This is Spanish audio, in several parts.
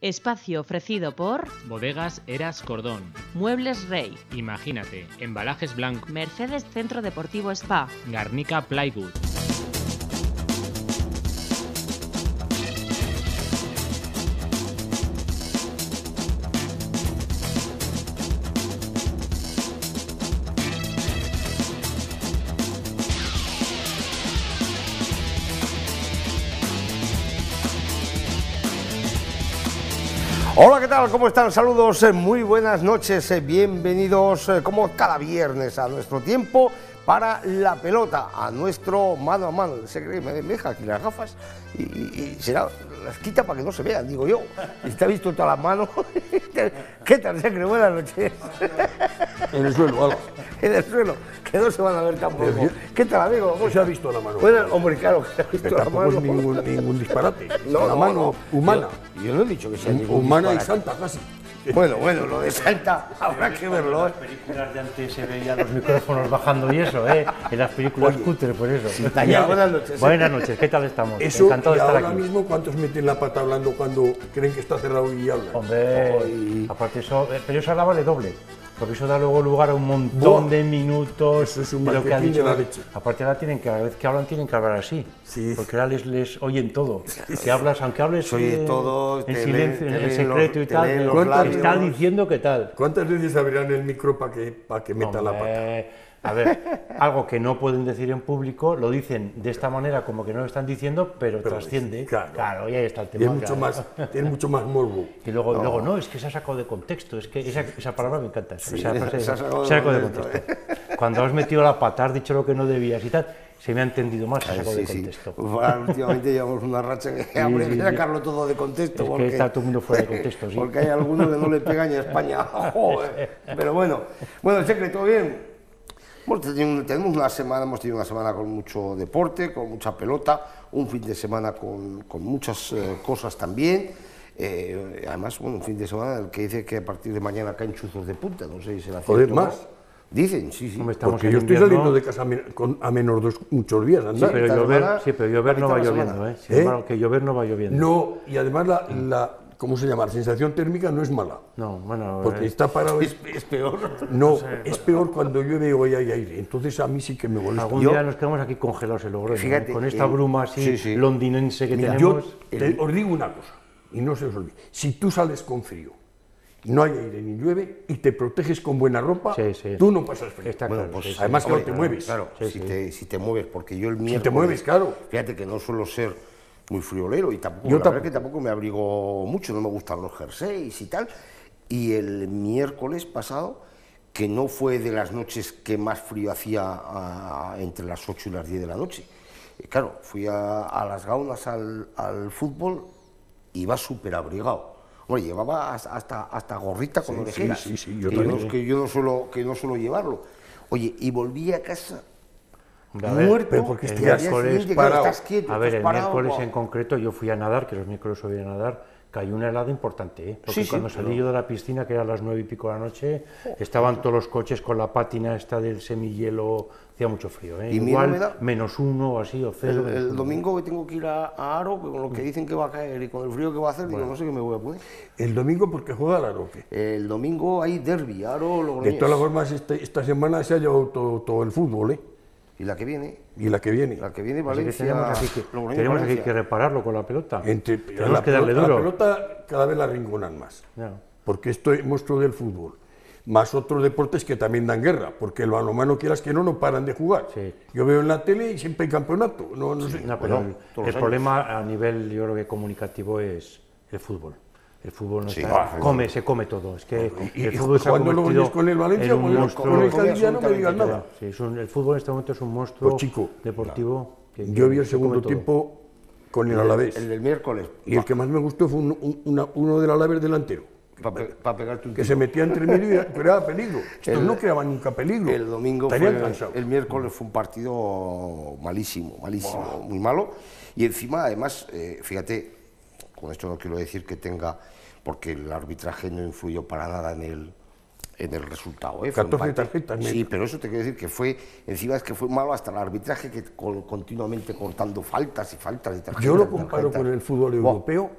Espacio ofrecido por Bodegas Eras Cordón, Muebles Rey, Imagínate, Embalajes Blanc, Mercedes Centro Deportivo Spa, Garnica Plywood. Hola, ¿qué tal? ¿Cómo están? Saludos, muy buenas noches, bienvenidos como cada viernes a nuestro tiempo para la pelota, a nuestro mano a mano. Se cree, me deja aquí las gafas y será, las quita para que no se vean, digo yo. Está visto todas las manos. ¿Qué tal, Secre? Buenas noches. En el suelo, algo. En el suelo, que no se van a ver tampoco. ¿Qué tal, amigo? Se ha visto la mano. Bueno, hombre, claro, que se ha visto Pero la tampoco mano. es ningún disparate. No, la mano humana. Yo no he dicho que sea ningún Humana y disparate. santa, casi. Bueno, lo de Santa habrá que verlo, En las películas de antes se veían los micrófonos bajando y eso, ¿eh? En las películas cutres, por eso. Taller, buenas noches. Buenas noches, ¿qué tal estamos? Eso, Encantado y de estar ahora aquí. mismo, ¿cuántos meten la pata hablando cuando creen que está cerrado y hablan? Hombre, aparte eso, pero eso ahora vale doble. Porque eso da luego lugar a un montón de minutos. Eso es un de lo que ha marketing dicho. de la leche. Aparte ahora tienen que, cada vez que hablan tienen que hablar así. Sí. Porque ahora les oyen todo. Que hablas, aunque hables Oye todo, en te silencio, leen- te en leen secreto los- y te tal, leen los te labios. está diciendo qué tal. ¿Cuántas veces abrirán el micro para que meta la pata? Hombre, a ver, algo que no pueden decir en público, lo dicen de esta manera como que no lo están diciendo, pero trasciende. claro. Y ahí está el tema. Tiene mucho más morbo. Y luego no, es que se ha sacado de contexto, es que esa palabra me encanta. Sí, esa frase, se ha sacado de se ha sacado de contexto, contexto. Cuando has metido la pata, has dicho lo que no debías y tal, se me ha entendido más, se ha sacado de Sí. contexto. Pues ahora, últimamente llevamos una racha que habría que sacarlo todo de contexto. Es que porque, está todo el mundo fuera de contexto, sí. Porque hay algunos que no le pegan ni a España. Joder. Pero bueno, Secre, ¿todo bien? Bueno, tenemos una semana, hemos tenido una semana con mucho deporte, con mucha pelota, un fin de semana con muchas cosas también. Además, bueno, un fin de semana en el que dice que a partir de mañana caen chuzos de punta, no sé si será Joder, cierto o no. más. Dicen, sí. Hombre, estamos Porque en yo estoy invierno. saliendo de casa a menos muchos días, Sí, andar. pero esta llover, semana, sí, pero llover no la va mitad de la lloviendo, semana. ¿eh? Sin embargo, que llover no va lloviendo. No, y además ¿cómo se llama? La sensación térmica no es mala. No, bueno, Porque está parado. Es peor. No, es peor cuando llueve o hay aire. Entonces a mí sí que me molesta. algún día nos quedamos aquí congelados en Logroño, Fíjate, con esta bruma así sí. londinense que Mira, tenemos. os digo una cosa, y no se os olvide. Si tú sales con frío, y no hay aire ni llueve, y te proteges con buena ropa, Sí. tú no pasas frío. Está Bueno, claro, pues sí, sí. además que hombre, no te mueves. Claro, Sí, si, sí. si te mueves, porque yo el miércoles... te mueves, claro. Fíjate que no suelo ser muy friolero y tampoco, Yo la verdad que tampoco me abrigo mucho, no me gustan los jerseys y tal. Y el miércoles pasado, que no fue de las noches que más frío hacía entre las 8 y las 10 de la noche. Claro, fui a las Gaunas al fútbol y iba súper abrigado. Bueno, llevaba hasta gorrita con orejeras, sí, yo que también. que yo no suelo llevarlo. Oye, y volví a casa A ver, muerto, pero porque el y al día miércoles siguiente, claro, parado. estás quieto, A ver, estás el parado, miércoles guau. en concreto yo fui a nadar, que los miércoles voy a nadar, cayó una helada importante, ¿eh? Porque Sí, cuando salí yo de la piscina, que era a las 9 y pico de la noche, estaban todos los coches con la pátina esta del semihielo, hacía mucho frío, ¿eh? Y mira, Igual me da- -1 o así, o 0. El domingo que tengo que ir a Aro, con lo que dicen que va a caer y con el frío que va a hacer, digo, no sé qué me voy a poner. El domingo porque juega la Roque. El domingo hay derbi, Aro, De Logroñés. todas formas, esta semana se ha llevado todo el fútbol, ¿eh? Y la que viene, Y la que viene. Valencia, Logroñés, tenemos aquí Valencia. que repararlo con la pelota. Tenemos La que darle pelota- duro. La pelota cada vez la rinconan más. Ya. Porque esto es monstruo del fútbol. Más otros deportes que también dan guerra, porque el balonmano, quieras que no paran de jugar. Sí. Yo veo en la tele y siempre hay campeonato. No sé. No, pero Bueno, todos el los problema a nivel, yo creo que comunicativo es el fútbol. El fútbol no Sí, está, claro. se come todo. Es que Y el fútbol se ha jugando convertido Logroñés con el Valencia, en un con el monstruo. Cadilla, no me digas nada. Sí, el fútbol en este momento es un monstruo Pues, chico, deportivo. Yo vi el se come segundo todo. tiempo con el Alavés. El del miércoles, Y el que más me gustó fue uno del Alavés delantero, para pegarte un que tiro. se metía entre medio y creaba peligro. Estos no creaban nunca peligro. El domingo Estarían fue, cansados. el miércoles fue un partido malísimo, muy malo. Y encima, además, fíjate, con esto no quiero decir que tenga, porque el arbitraje no influyó para nada en el resultado. ¿eh? Fue 14 empate. tarjetas. Sí, pero eso te quiero decir que fue, encima es que fue malo hasta el arbitraje, que continuamente cortando faltas y faltas y tarjetas. Yo lo comparo con el fútbol europeo.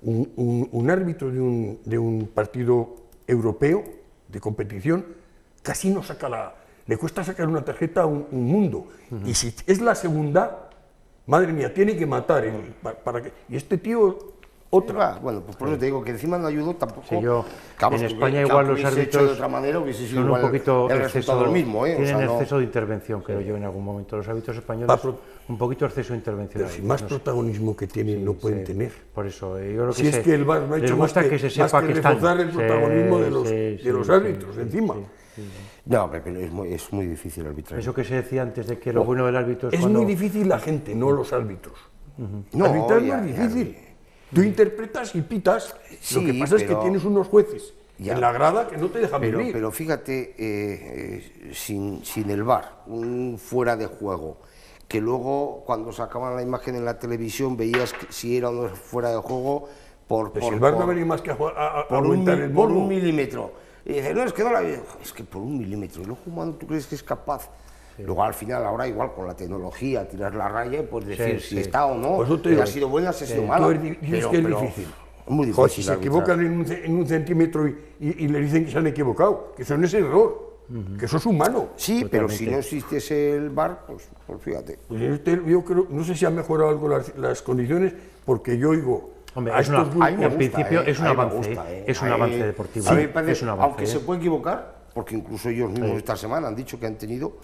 un árbitro de un partido europeo de competición casi no saca le cuesta sacar una tarjeta a un mundo. Y si es la segunda, madre mía, tiene que matar. Para que, y este tío, otra. Bueno, pues por eso te digo que encima no ayudó tampoco. Sí, yo, Vamos, en que España hubiese igual los hecho árbitros de otra manera, hubiese sido son un igual poquito el resultado el mismo, ¿eh? tienen O sea, no- exceso de intervención, creo yo, en algún momento. Los árbitros españoles, un poquito exceso de intervención. Pero si más protagonismo que tienen no pueden tener. Por eso, yo creo que Si es que el VAR no ha les hecho más gusta que se sepa más que que están. reforzar el protagonismo de los árbitros, encima. No, pero es muy difícil arbitrar. Eso que se decía antes de que lo bueno del árbitro es Es cuando... muy difícil la gente, no los árbitros. No, Arbitrar no ya, es ya. difícil. Tú interpretas y pitas. Lo Sí, que pasa es que pero- tienes unos jueces Ya. en la grada que no te dejan vivir. Pero fíjate, sin el VAR, un fuera de juego, que luego cuando sacaban la imagen en la televisión veías que si era o no fuera de juego Pues el VAR no venía más que a por un, aumentar el por morbo. un milímetro. Y dice, no, es que no la vi. Es que por un milímetro. ¿El ojo humano tú crees que es capaz? Luego al final, ahora igual con la tecnología, tirar la raya y pues decir si sí. está o no, Pues yo te si digo, ha sido buena, si ha sido Tú mala. dices que es difícil. Es muy difícil. Joder, si se arbitrar. equivocan en un centímetro y le dicen que se han equivocado, que eso no es error, que eso es humano. Sí, pero si no existiese el VAR, pues fíjate. Pues yo creo, no sé si han mejorado algo las condiciones, porque yo oigo Hombre, a es una- estos grupos- A mí me En gusta, principio es un a mí me avance, gusta, es un A mí- avance deportivo. a mí me Sí, parece, es un avance, aunque se puede equivocar, porque incluso ellos mismos esta semana han dicho que han tenido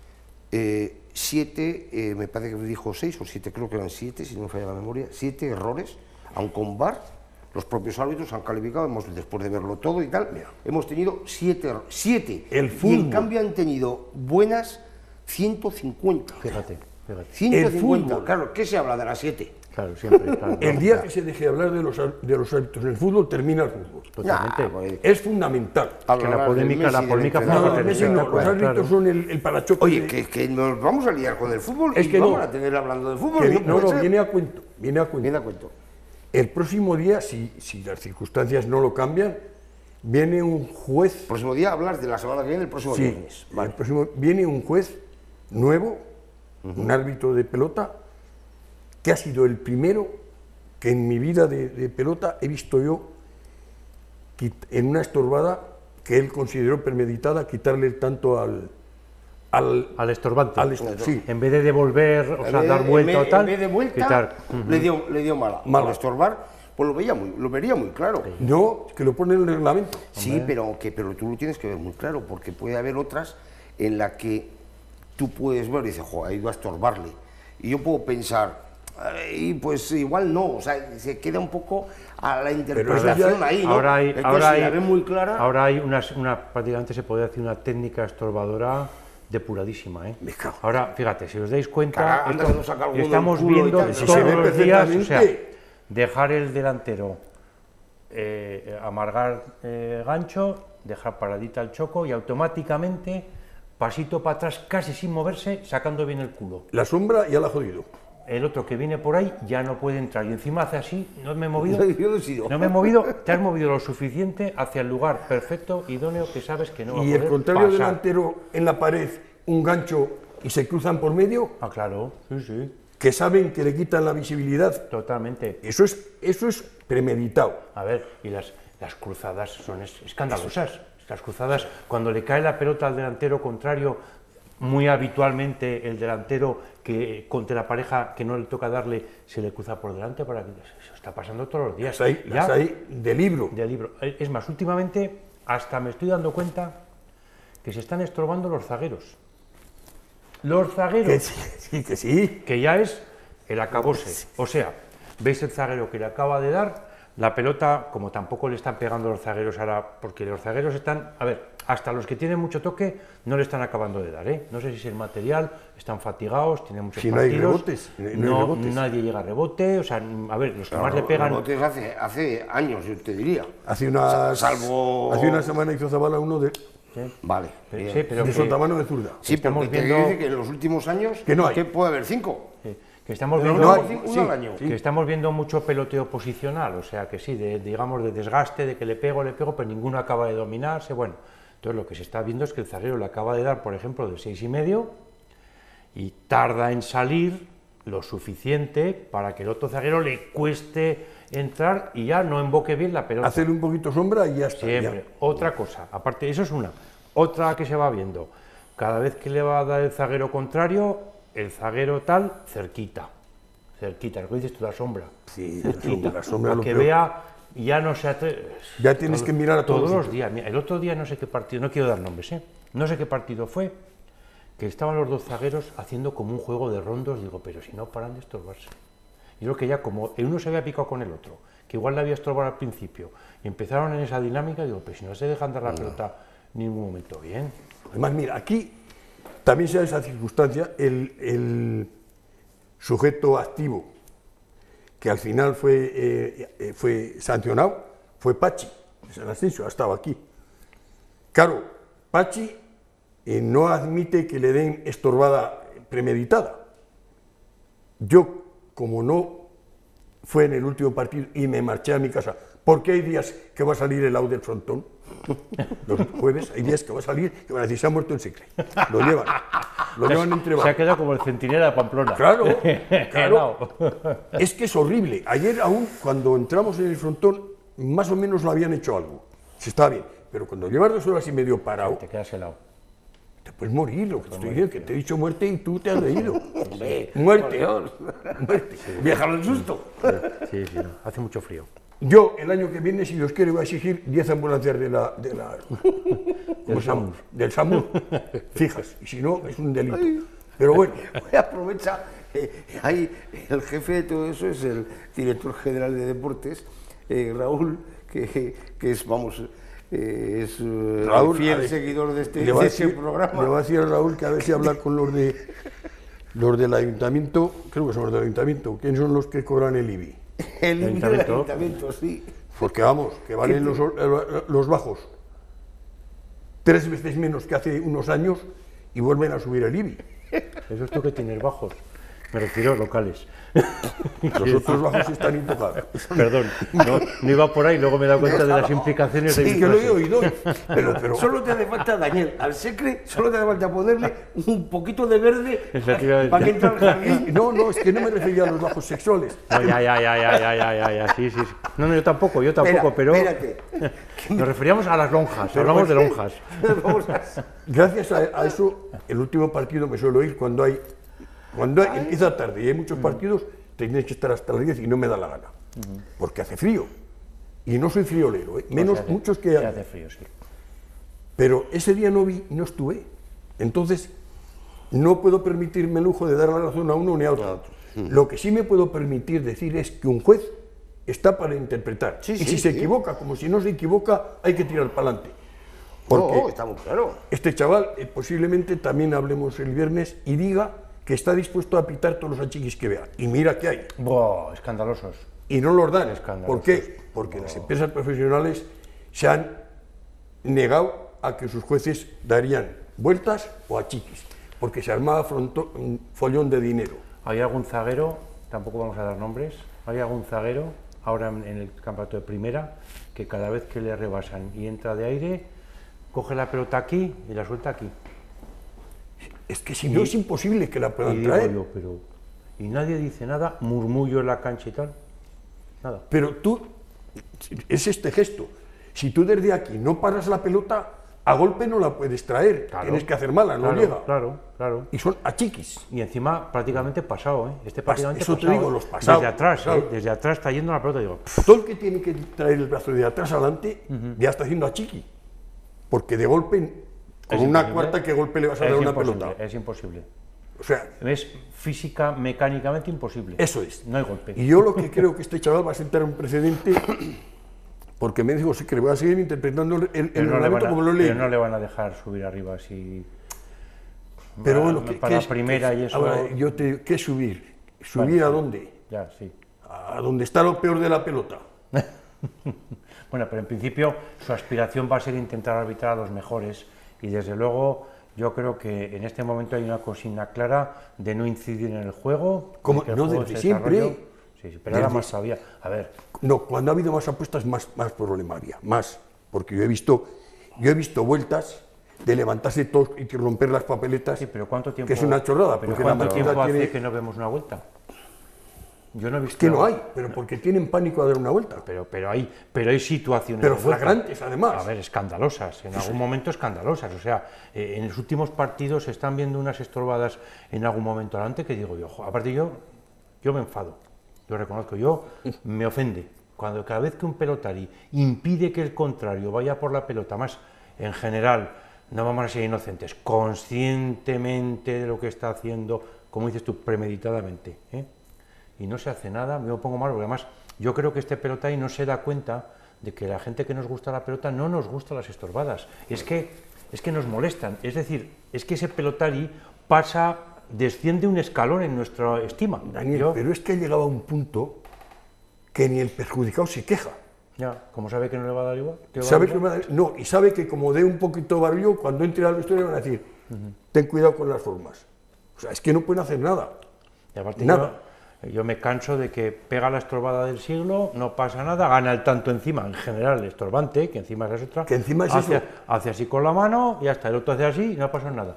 7, me parece que me dijo 6 o 7, creo que eran 7, si no me falla la memoria, 7 errores, aun con VAR, los propios árbitros han calificado, después de verlo todo y tal, hemos tenido 7 El y en fútbol. cambio han tenido buenas 150. Fíjate. 150, fútbol. claro, ¿qué se habla de las 7? Claro, siempre. Claro, El día que se deje de hablar de los árbitros en el fútbol, termina el fútbol. Totalmente. pues, Es fundamental. que la polémica No, forma Messi no, los claro. árbitros son el parachoques. Oye, que nos vamos a liar con el fútbol Es y que vamos no. a tener hablando de fútbol. que no puede ser. viene a cuento. Viene a cuento. Viene a cuento. El próximo día, si las circunstancias no lo cambian, viene un juez. Próximo día hablas de la semana que viene, el próximo Sí, viernes. Vale. viene un juez nuevo, un árbitro de pelota, que ha sido el primero que en mi vida de pelota he visto yo en una estorbada que él consideró premeditada quitarle el tanto al Al estorbante. sí. En vez de devolver, o sea, dar vuelta o tal, En vez de vuelta, quitar. le dio mala. Mala. Al estorbar, pues lo vería muy claro. No, que lo pone en el reglamento. Sí, pero tú lo tienes que ver muy claro, porque puede haber otras en las que tú puedes ver y dices, jo, ha ido a estorbarle. Y yo puedo pensar, y pues igual no, o sea, se queda un poco a la interpretación ya- ahí, ¿no? Ahora hay, Entonces, ahora si hay, la ves muy clara, ahora hay prácticamente se podría decir una técnica estorbadora depuradísima, ¿eh? Me cago. Ahora, fíjate, si os dais cuenta, Cara, anda que nos saca alguno estamos del culo y viendo tal, si todos se ve los días, o sea, perfectamente. dejar el delantero, amargar gancho, dejar paradita el choco y automáticamente pasito para atrás, casi sin moverse, sacando bien el culo. La sombra ya la ha jodido. El otro que viene por ahí ya no puede entrar y encima hace así, no me he movido. yo no he sido. No me he movido, te has movido lo suficiente hacia el lugar perfecto, idóneo, que sabes que no va a Y poder el contrario pasar. delantero en la pared, un gancho y se cruzan por medio, Ah, claro, sí, sí, que saben que le quitan la visibilidad. totalmente. Eso es premeditado. A ver, y las cruzadas son escandalosas. Las cruzadas, cuando le cae la pelota al delantero contrario, muy habitualmente el delantero que contra la pareja que no le toca darle se le cruza por delante, para que eso está pasando todos los días. Las hay de libro. De libro. Es más, últimamente hasta me estoy dando cuenta que se están estorbando los zagueros. Los zagueros, Que sí, que sí. que ya es el acabose. O sea, veis el zaguero que le acaba de dar, la pelota, como tampoco le están pegando los zagueros ahora, porque los zagueros están, a ver, hasta los que tienen mucho toque no le están acabando de dar, ¿eh? No sé si es el material, están fatigados, tienen muchos Si no hay partidos. rebotes, no hay rebotes. Nadie llega a rebote, o sea, a ver, los que más le pegan... Rebotes hace años, yo te diría. Hace Salvo- una semana hizo Zabala uno de Vale. Pero, bien. sí, pero de que- sotamano de zurda. Sí, estamos porque te viendo- dice que en los últimos años Que no hay. que puede haber 5. que estamos Pero viendo... no hay, uno al año. Que estamos viendo mucho peloteo posicional, o sea que sí, digamos de desgaste, de que le pego, pero ninguno acaba de dominarse, bueno. Entonces lo que se está viendo es que el zaguero le acaba de dar, por ejemplo, de 6,5 y tarda en salir, lo suficiente para que el otro zaguero le cueste entrar y ya no emboque bien la pelota. Hacerle un poquito sombra y ya está. Siempre. Ya. Otra cosa, aparte, eso es una. Otra que se va viendo. Cada vez que le va a dar el zaguero contrario, el zaguero tal, cerquita. Cerquita, lo que dices tú, la sombra. Sí, cerquita. la sombra para lo que peor. vea, ya no se atreve. Ya tienes que mirar a todos los días. Mira, el otro día no sé qué partido, no quiero dar nombres, no sé qué partido fue, que estaban los dos zagueros haciendo como un juego de rondos. Digo, pero si no paran de estorbarse. Yo creo que ya como el uno se había picado con el otro, que igual le había estorbado al principio, y empezaron en esa dinámica, digo, pero si no se dejan dar la pelota en ningún momento, bien. Además, mira, aquí también se da esa circunstancia, el sujeto activo que al final fue sancionado fue Pachi, San Asensio, ha estado aquí. Claro, Pachi no admite que le den estorbada premeditada. Yo, como no fue en el último partido y me marché a mi casa, porque hay días que va a salir el AU del frontón, los jueves hay días que va a salir y van a decir, se ha muerto en Secre. Lo llevan entre Se ha quedado como el centinela de Pamplona. Claro, claro. Es que es horrible. Ayer aún, cuando entramos en el frontón, más o menos lo habían hecho algo. Se estaba bien. Pero cuando llevas 2 horas y medio parado, Te quedas helado. te puedes morir. Lo que te estoy diciendo, que te he dicho muerte y tú te has reído. Muerte. Muerte. Viajar al susto. Sí, sí, no. Hace mucho frío. Yo, el año que viene, si Dios quiere, voy a exigir 10 ambulancias del SAMUR, fijas, y si no, es un delito. Pero bueno. Aprovecha, ahí el jefe de todo eso es el director general de deportes, Raúl, que es, vamos, es Raúl, fiel seguidor de este programa. Le voy a decir a Raúl que a ver si habla con los del ayuntamiento, creo que son los del ayuntamiento, ¿quiénes son los que cobran el IBI? El límite del ayuntamiento, sí. Porque vamos, que valen los bajos 3 veces menos que hace unos años y vuelven a subir el IBI. Eso es tú que tienes bajos. Me refiero locales. Los otros bajos están intocados. Perdón, no iba por ahí, luego me he dado cuenta de las implicaciones de Sí, mi que lo he frase. oído. Pero Solo te hace falta, Daniel, al Secre, solo te hace falta ponerle un poquito de verde Efectivamente. para que entre al jardín. no, es que no me refería a los bajos sexuales. No, ya, sí. No, yo tampoco, pero Espérate. nos referíamos a las lonjas, hablamos de lonjas. Vamos a... Gracias a eso, el último partido me suelo ir cuando empieza tarde y hay muchos partidos, tienes que estar hasta las 10 y no me da la gana, porque hace frío. Y no soy friolero, menos muchos que Se hace frío, sí. Pero ese día no estuve. Entonces, no puedo permitirme el lujo de dar la razón a uno ni a otro. Lo que sí me puedo permitir decir es que un juez está para interpretar. Y si se equivoca, como si no se equivoca, hay que tirar para adelante. Porque No, está muy claro. este chaval posiblemente también hablemos el viernes y diga que está dispuesto a pitar todos los achiquis que vea. Y mira que hay. Buah, escandalosos. Y no los dan. Escandalosos. ¿Por qué? Porque las empresas profesionales se han negado a que sus jueces darían vueltas o achiquis, porque se armaba un follón de dinero. Hay algún zaguero, tampoco vamos a dar nombres, hay algún zaguero, ahora en el campeonato de primera, que cada vez que le rebasan y entra de aire, coge la pelota aquí y la suelta aquí. Es que si no es imposible que la Y puedan digo traer. yo, y nadie dice nada, murmullo en la cancha y tal, nada. Pero tú, es este gesto. Si tú desde aquí no paras la pelota, a golpe no la puedes traer. Claro. Tienes que hacer mala, no Claro, llega. Claro. Y son achiquis. Y encima prácticamente pasado, prácticamente eso te pasado, digo, los pasados, desde atrás, claro. desde atrás está yendo la pelota, digo, Todo el que tiene que traer el brazo de atrás adelante ya está haciendo achiqui. Porque de golpe, con Es una imposible. cuarta, ¿qué golpe le vas a dar a una pelota? Es imposible. O sea, Es física, mecánicamente imposible. eso es. No hay golpe. Y yo lo que creo que este chaval va a sentar un precedente, porque me dijo que le voy a seguir interpretando el Pero no le reglamento como lo leí. pero no le van a dejar subir arriba si... Pero bueno, para la primera y eso... Ahora, ¿qué subir? ¿Subir a dónde? Ya, sí. A donde está lo peor de la pelota. Bueno, pero en principio su aspiración va a ser intentar arbitrar a los mejores y desde luego yo creo que en este momento hay una consigna clara de no incidir en el juego. ¿Cómo? de que el No, juego desde se siempre. desarrolle. Sí, pero ahora Desde- más todavía. A ver, No, cuando ha habido más apuestas, más problema había, más. Porque yo he visto vueltas de levantarse todos y romper las papeletas, sí, pero ¿cuánto tiempo... que es una chorrada. Pero porque ¿cuánto la tiempo mayoría hace tiene... que no vemos una vuelta? Yo no he visto... Que no hay, pero porque tienen pánico a dar una vuelta. Pero hay situaciones... Pero de vuelta. flagrantes, además. A ver, escandalosas, en algún momento escandalosas. O sea, en los últimos partidos se están viendo unas estorbadas en algún momento adelante que digo yo, aparte yo me enfado, yo reconozco, me ofende. Cuando cada vez que un pelotari impide que el contrario vaya por la pelota, más en general, no vamos a ser inocentes, conscientemente de lo que está haciendo, como dices tú, premeditadamente, y no se hace nada, me pongo mal, porque además yo creo que este pelotari no se da cuenta de que la gente que nos gusta la pelota no nos gusta las estorbadas, es que nos molestan, es decir, es que ese pelotari desciende un escalón en nuestra estima. Daniel, pero es que ha llegado a un punto que ni el perjudicado se queja. Ya, como sabe que no le va a dar igual. No, y sabe que como dé un poquito de barullo, cuando entre al vestuario van a decir, ten cuidado con las formas. O sea, es que no pueden hacer nada. Y aparte nada. Yo me canso de que pega la estorbada del siglo, no pasa nada, gana el tanto encima, en general el estorbante, que encima es otra, que encima es hace así con la mano y hasta el otro hace así y no pasa nada.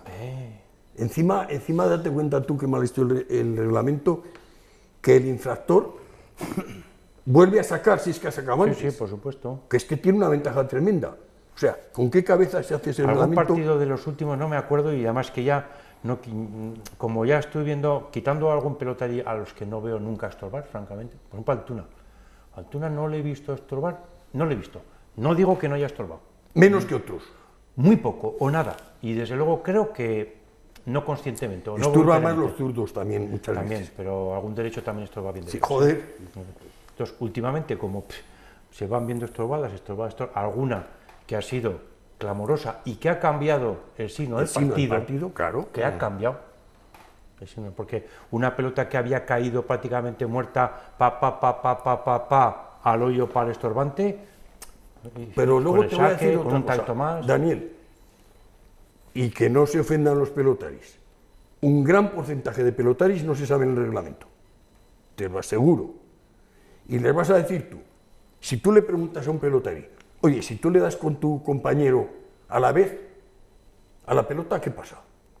Encima date cuenta tú que mal visto el reglamento, que el infractor vuelve a sacar, si es que ha sacado antes. Sí, por supuesto. Que es que tiene una ventaja tremenda. O sea, ¿con qué cabeza se hace ese reglamento? Algún partido de los últimos no me acuerdo y además que ya, como ya estoy viendo, quitando algún pelotari a los que no veo nunca estorbar, francamente, por ejemplo Altuna. Altuna no le he visto estorbar, no le he visto. No digo que no haya estorbado. Menos que otros. Muy poco o nada. Y desde luego creo que no conscientemente. O estorba más los zurdos también muchas veces. Pero algún derecho también estorba bien. Sí, joder. Entonces, últimamente, como se van viendo estorbadas, alguna que ha sido clamorosa y que ha cambiado el signo del partido, claro, que ha cambiado. Porque una pelota que había caído prácticamente muerta, al hoyo para el estorbante, pero luego te voy a decir otra cosa, más. Daniel, y que no se ofendan los pelotaris. Un gran porcentaje de pelotaris no se sabe en el reglamento, te lo aseguro. Y les vas a decir tú, si tú le preguntas a un pelotari, oye, si tú le das con tu compañero a la vez a la pelota, ¿qué pasa?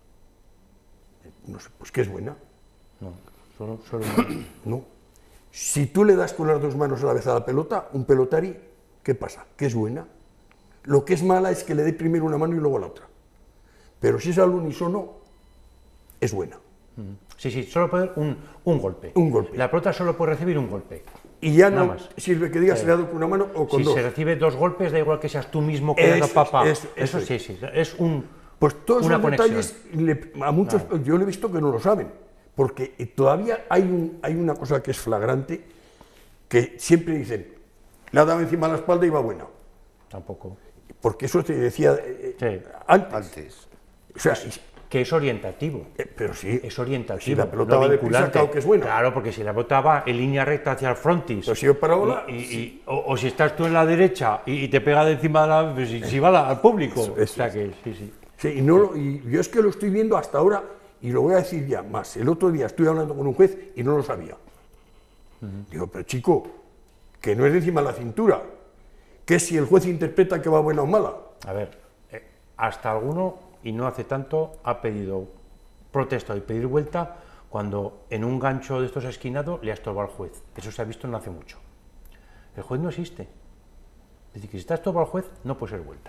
No sé, pues que es buena. No, solo no. Si tú le das con las dos manos a la vez a la pelota, un pelotari, ¿qué pasa? Que es buena. Lo que es mala es que le dé primero una mano y luego la otra. Pero si es al unísono, es buena. Sí, solo puede un golpe. Un golpe. La pelota solo puede recibir un golpe. Y ya no sirve que digas si le ha dado con una mano o con dos. Si se recibe dos golpes, da igual que seas tú mismo que hagas papá. Eso sí, es un... Pues todos una esos conexión. Detalles, a muchos, yo lo he visto que no lo saben, porque todavía hay una cosa que es flagrante, que siempre dicen, le ha dado encima de la espalda y va buena. Tampoco. Porque eso te decía antes. O sea, que es orientativo. Pero sí. Es orientativo. Si la pelota va deprisa, claro que es buena. Claro, porque si la pelota va en línea recta hacia el frontis. Pero si yo parábola. O si estás tú en la derecha y te pega de encima de la. Pues si va al público. O sea que sí. Sí, y yo es que lo estoy viendo hasta ahora y lo voy a decir ya más. El otro día estuve hablando con un juez y no lo sabía. Digo, pero chico, que no es de encima de la cintura, que si el juez interpreta que va buena o mala. A ver, hasta alguno, y no hace tanto, ha pedido protesta y pedir vuelta cuando en un gancho de estos esquinados le ha estorbado al juez. Eso se ha visto no hace mucho. El juez no existe. Es decir, que si está estorbado al juez, no puede ser vuelta.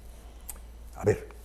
A ver.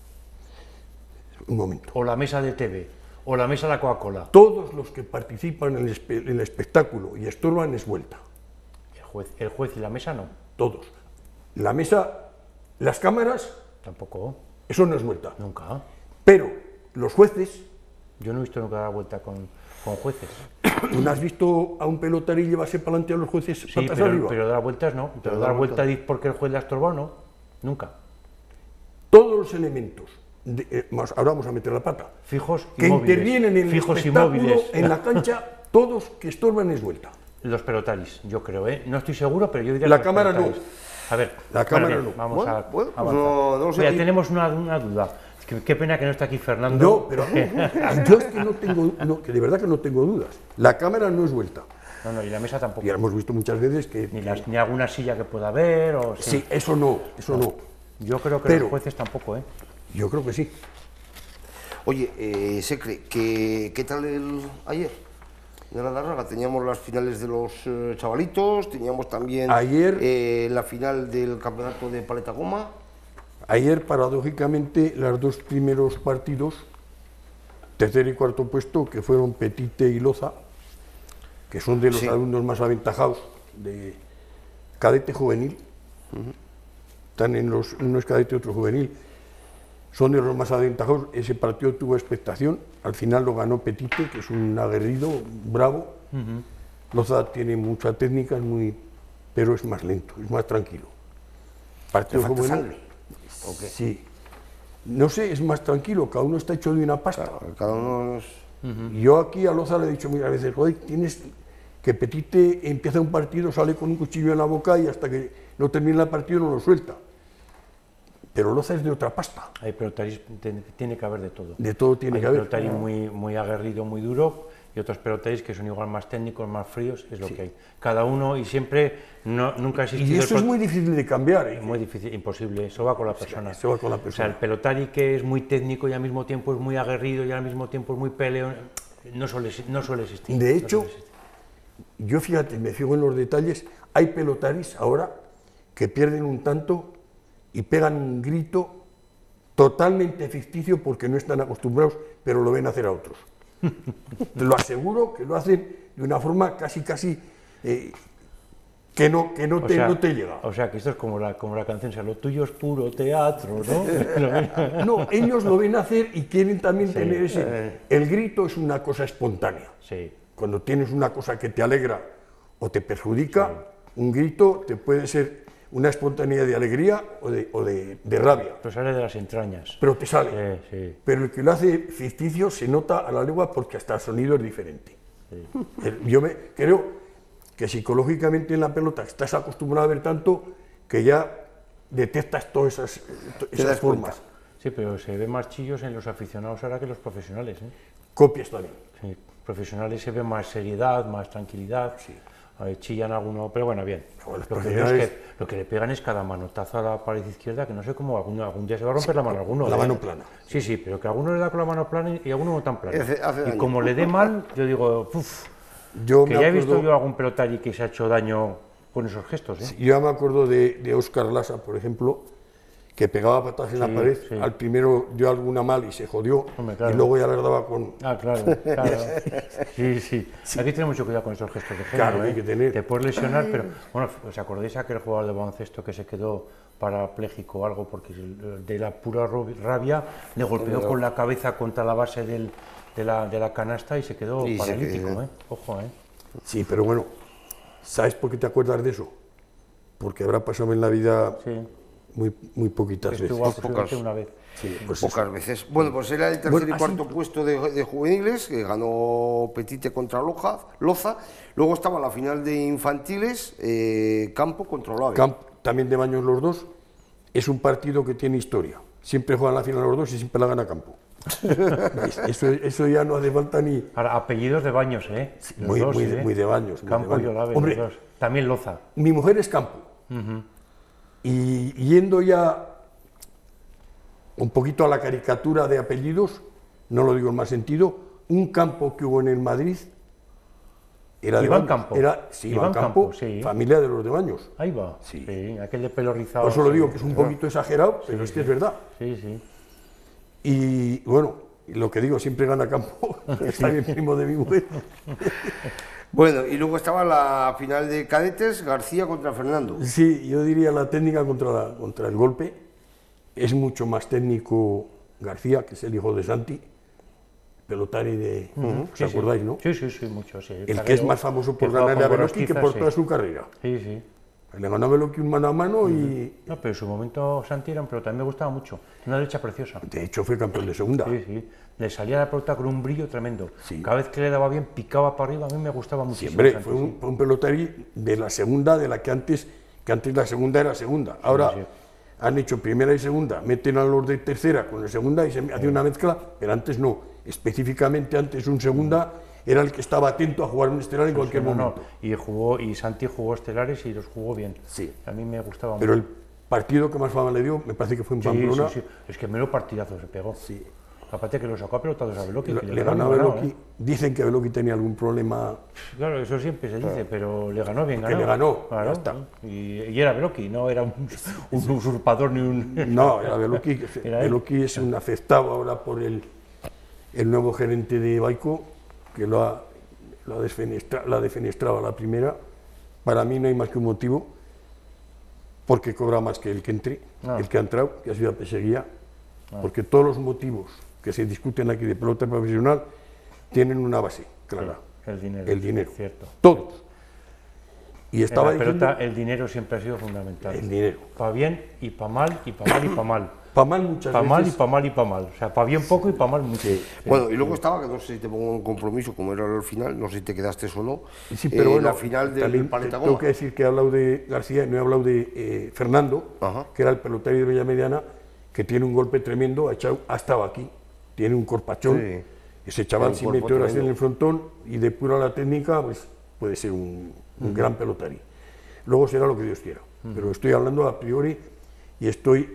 Un momento. O la mesa de TV, o la mesa de la Coca-Cola. Todos los que participan en el espectáculo y estorban es vuelta. El juez y la mesa no. Todos. La mesa, las cámaras... Tampoco. Eso no es vuelta. Nunca. Pero los jueces... Yo no he visto nunca dar vuelta con jueces. ¿Tú no has visto a un pelotari llevarse para adelante a los jueces patas arriba? Pero dar vueltas no. Pero dar vuelta porque el juez le ha estorbado no. Nunca. Todos los elementos... ahora vamos a meter la pata. Fijos y que móviles. Intervienen en el espectáculo, en la cancha, todos que estorban es vuelta. Los pelotaris, yo creo, no estoy seguro, pero yo diría la que cámara no. A ver, la cámara no. Vamos a no sé. Mira, tenemos una duda. Es que, qué pena que no está aquí Fernando. No, pero yo es que no tengo, que de verdad que no tengo dudas. La cámara no es vuelta. No, y la mesa tampoco. Y hemos visto muchas veces que... Ni alguna silla que pueda haber, o... Sí, eso no. Yo creo que los jueces tampoco, Yo creo que sí. Oye, Secre, ¿qué tal ayer? de la Darraga. Teníamos las finales de los chavalitos, teníamos también Ayer, la final del campeonato de paleta goma. Ayer, paradójicamente, los dos primeros partidos, tercer y cuarto puesto, que fueron Petite y Loza, que son de los alumnos más aventajados de cadete juvenil, están en los, uno es cadete y otro juvenil, son de los más aventajados. Ese partido tuvo expectación, al final lo ganó Petite, que es un aguerrido, bravo. Loza tiene mucha técnica, pero es más lento, es más tranquilo. Partido juvenil, sí, no sé, es más tranquilo, cada uno está hecho de una pasta. Claro, cada uno es... Yo aquí a Loza le he dicho muchas veces, joder, tienes que Petite empieza un partido, sale con un cuchillo en la boca y hasta que no termina el partido no lo suelta. Pero Loza es de otra pasta. Hay pelotaris, tiene que haber de todo. De todo tiene que haber. Hay pelotaris muy aguerrido, muy duro, y otros pelotaris que son igual más técnicos, más fríos, es lo que hay. Cada uno, y siempre, nunca ha existido... Y eso es muy difícil de cambiar. Es muy difícil, imposible, eso va con la persona. Eso va con la persona. O sea, el pelotari que es muy técnico y al mismo tiempo es muy aguerrido y al mismo tiempo es muy peleón, no suele existir. De hecho, yo fíjate, me fijo en los detalles, hay pelotaris ahora que pierden un tanto y pegan un grito totalmente ficticio porque no están acostumbrados, pero lo ven hacer a otros. Te lo aseguro que lo hacen de una forma casi que no te llega. O sea, que esto es como la canción, o sea, lo tuyo es puro teatro, ¿no? No, ellos lo ven hacer y quieren también tener ese... El grito es una cosa espontánea. Sí. Cuando tienes una cosa que te alegra o te perjudica, un grito te puede ser una espontaneidad de alegría o de rabia. Pero sale de las entrañas. Pero te sale. Sí. Pero el que lo hace ficticio se nota a la legua porque hasta el sonido es diferente. Sí. Yo creo que psicológicamente en la pelota estás acostumbrado a ver tanto que ya detectas todas esas formas. Sí, pero se ve más chillos en los aficionados ahora que los profesionales, ¿eh? Copias también. Sí, profesionales se ve más seriedad, más tranquilidad. Sí. Chillan alguno, pero bueno, bien. Lo que le pegan es cada manotazo a la pared izquierda, que no sé cómo algún día se va a romper la mano a alguno. La mano plana. Sí, pero que alguno le da con la mano plana y alguno no tan plana. Y como le dé mal, yo digo, que ya he visto yo algún pelotari que se ha hecho daño con esos gestos. ¿eh? Yo me acuerdo de Óscar Lasa, por ejemplo, que pegaba patas en la pared, al primero dio alguna mal y se jodió, y luego ya les daba con... Claro. Sí. Hay que tener mucho cuidado con esos gestos de género, Claro, hay que tener. Te puedes lesionar, pero... Bueno, ¿os acordáis aquel jugador de baloncesto que se quedó parapléjico o algo porque de la pura rabia le golpeó con la cabeza contra la base de la canasta y se quedó paralítico, Ojo, Sí, pero bueno, ¿sabes por qué te acuerdas de eso? Porque habrá pasado en la vida... Muy poquitas veces. Una vez. Sí, pues pocas veces. Bueno, pues era el tercer y cuarto puesto de juveniles, que ganó Petite contra Loza. Luego estaba la final de infantiles, Campo contra Olave. También de Baños los dos. Es un partido que tiene historia. Siempre juegan la final los dos y siempre la gana Campo. Eso ya no hace falta ni... Ahora, apellidos de Baños, ¿eh? Muy de Baños. Campo y Olave, los dos. También Loza. Mi mujer es Campo. Y yendo ya un poquito a la caricatura de apellidos, no lo digo en más sentido, un Campo que hubo en el Madrid era Iván Campo. Iván Campo, familia de los de Baños. Ahí va, sí, aquel de pelo rizado. Por eso lo digo, que es un poquito exagerado, pero es que es verdad. Sí. Y bueno, lo que digo, siempre gana Campo, es también primo de mi mujer. Bueno, y luego estaba la final de cadetes, García contra Fernando. Sí, yo diría la técnica contra el golpe. Es mucho más técnico García, que es el hijo de Santi, pelotari de... ¿Os acordáis, no? Sí, mucho, sí. El que es más famoso por ganarle a Beloki que por toda su carrera. Sí. Le ganó a Beloki un mano a mano y... No, pero en su momento Santi era, pero también me gustaba mucho. Una derecha preciosa. De hecho, fue campeón de segunda. Sí. Le salía la pelota con un brillo tremendo. Sí. Cada vez que le daba bien, picaba para arriba. A mí me gustaba muchísimo. Siempre fue un pelotari de la segunda, de la que antes la segunda era segunda. Ahora han hecho primera y segunda, meten a los de tercera con la segunda y se hace una mezcla, pero antes no. Específicamente antes un segunda era el que estaba atento a jugar un estelar en cualquier momento. Y Santi jugó estelares y los jugó bien. Sí. A mí me gustaba pero mucho. El partido que más fama le dio, me parece que fue en Pamplona. Sí. Es que mero partidazo se pegó. Sí. Aparte que lo sacó a pelotados a Beloki. que Le ganó a Beloki. Dicen que Beloki tenía algún problema. Claro, eso siempre se dice, pero le ganó bien ganado. Que le ganó, Claro, ya está. Y era Beloki, no era un usurpador ni un... No, era Beloki. Era él. Beloki es un afectado ahora por el nuevo gerente de Baico, que lo ha defenestrado a la primera. Para mí no hay más que un motivo, porque cobra más que el que entre, el que ha entrado, que ha sido a Peseguía, porque todos los motivos que se discuten aquí de pelota profesional tienen una base clara. El dinero. El dinero. Cierto. Todos. Y En estaba la pelota diciendo, el dinero siempre ha sido fundamental. el dinero. Para bien y para mal, y para mal y para mal. Para mal muchas Para mal y veces. para mal y para mal. O sea, para bien poco y para mal mucho. Sí. Bueno, y luego estaba, que no sé si te pongo un compromiso, como era el final, no sé si te quedaste o no, Sí, pero bueno, la final del también Planeta tengo Goma. que decir que he hablado de García y no he hablado de Fernando, Ajá. que era el pelotero de Bella Mediana, que tiene un golpe tremendo, ha estado aquí, tiene un corpachón, Sí. ese chaval Un si cuerpo mete horas en tremendo. el frontón y depura la técnica, pues puede ser un gran pelotari. Luego será lo que Dios quiera, pero estoy hablando a priori y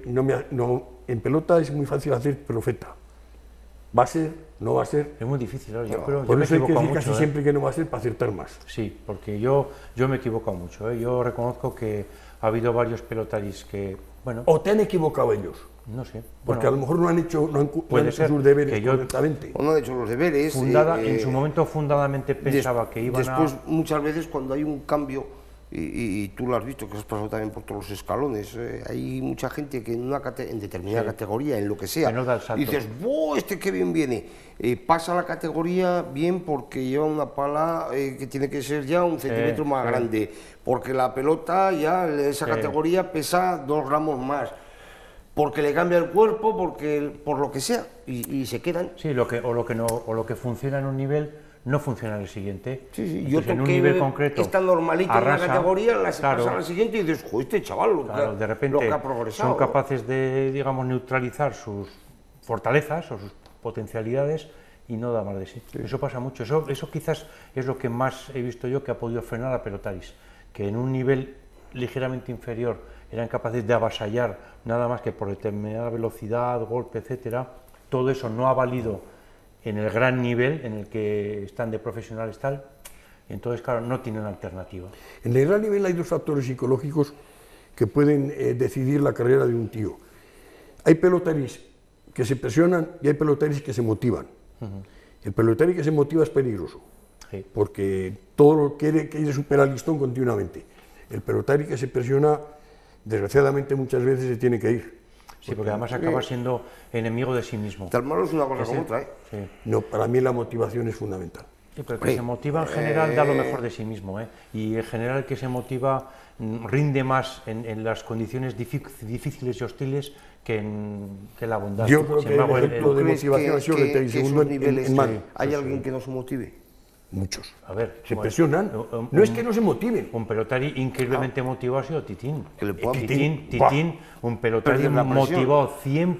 en pelota es muy fácil hacer profeta. ¿Va a ser? ¿No va a ser? Es muy difícil, ¿no? Yo creo, yo Por me he eso hay que equivocado decir mucho, casi siempre que no va a ser para acertar más. Sí, porque yo me he equivocado mucho. Yo reconozco que ha habido varios pelotaris que, bueno, ¿O te han equivocado ellos? no sé. Porque bueno, a lo mejor no han hecho, no han puede hecho ser sus deberes que yo- correctamente. O no han hecho los deberes. en su momento fundadamente pensaba que iban Después, a... muchas veces, cuando hay un cambio, y tú lo has visto, que has pasado también por todos los escalones, hay mucha gente que en determinada categoría, en lo que sea, Que no da el salto. dices, ¡buah, este qué bien viene! Pasa la categoría bien porque lleva una pala que tiene que ser ya un centímetro más grande, porque la pelota ya en esa categoría pesa 2 gramos más, porque le cambia el cuerpo, por lo que sea, y se quedan. Sí, lo que funciona en un nivel no funciona en el siguiente. Sí, sí, y Entonces, otro en un que nivel concreto está normalito en arrasa, una categoría, claro, pasa a la siguiente y dices, joder, este chaval, claro, de repente lo que ha progresado. son capaces de, digamos, neutralizar sus fortalezas o sus potencialidades y no da más de sí. Eso pasa mucho. Eso quizás es lo que más he visto yo que ha podido frenar a pelotaris, que en un nivel ligeramente inferior eran capaces de avasallar nada más que por determinada velocidad, golpe, etcétera. Todo eso no ha valido en el gran nivel en el que están de profesionales tal, entonces claro, no tienen alternativa. En el gran nivel hay 2 factores psicológicos que pueden decidir la carrera de un tío. Hay pelotaris que se presionan y hay pelotaris que se motivan. El pelotari que se motiva es peligroso, Sí. porque todo lo quiere superar el listón continuamente. El pelotari que se presiona, desgraciadamente muchas veces se tiene que ir. Sí, porque además acaba siendo enemigo de sí mismo. Tan malo es una cosa como otra, ¿eh? Sí. No, para mí la motivación es fundamental. Sí, pero el que se motiva en general da lo mejor de sí mismo, ¿eh? Y en general el que se motiva rinde más en las condiciones difíciles y hostiles que la bondad. Yo creo Sin que embargo, el ejemplo de motivación ha sido Leteri esos segundo niveles en mano. hay alguien que no se motive? Muchos. a ver, Se bueno, presionan. No es que no se motiven. un pelotari increíblemente motivado ha sido Titín. Que le puedan- Titín, un pelotari Perder la presión. motivado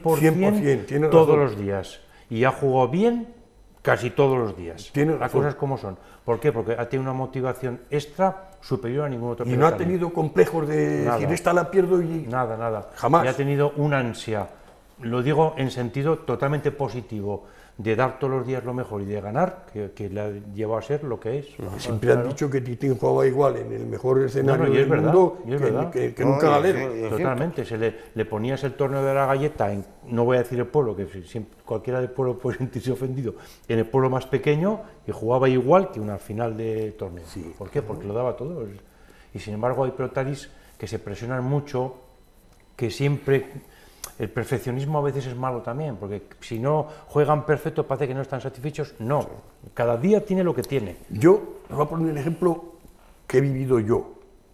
100%, tiene todos razón. los días. Y ha jugado bien casi todos los días. Tiene Las razón. cosas como son. ¿Por qué? Porque ha tenido una motivación extra superior a ningún otro Y no ha pelotari. tenido complejos de Nada. decir, esta la pierdo y... Nada, nada. Jamás. Y ha tenido una ansia, lo digo en sentido totalmente positivo, de dar todos los días lo mejor y de ganar, que le ha llevado a ser lo que es. Siempre han dicho que Titín jugaba igual en el mejor escenario No, y es del verdad, mundo y es verdad. que No, nunca y Galero. es cierto. Totalmente, le ponías el torneo de la galleta, no voy a decir el pueblo, que cualquiera del pueblo puede sentirse ofendido, en el pueblo más pequeño y jugaba igual que una final de torneo. ¿Por qué? Porque lo daba todo. Y sin embargo hay pelotaris que se presionan mucho, que siempre... El perfeccionismo a veces es malo también, porque si no juegan perfecto parece que no están satisfechos. No, cada día tiene lo que tiene. Yo os voy a poner un ejemplo que he vivido yo.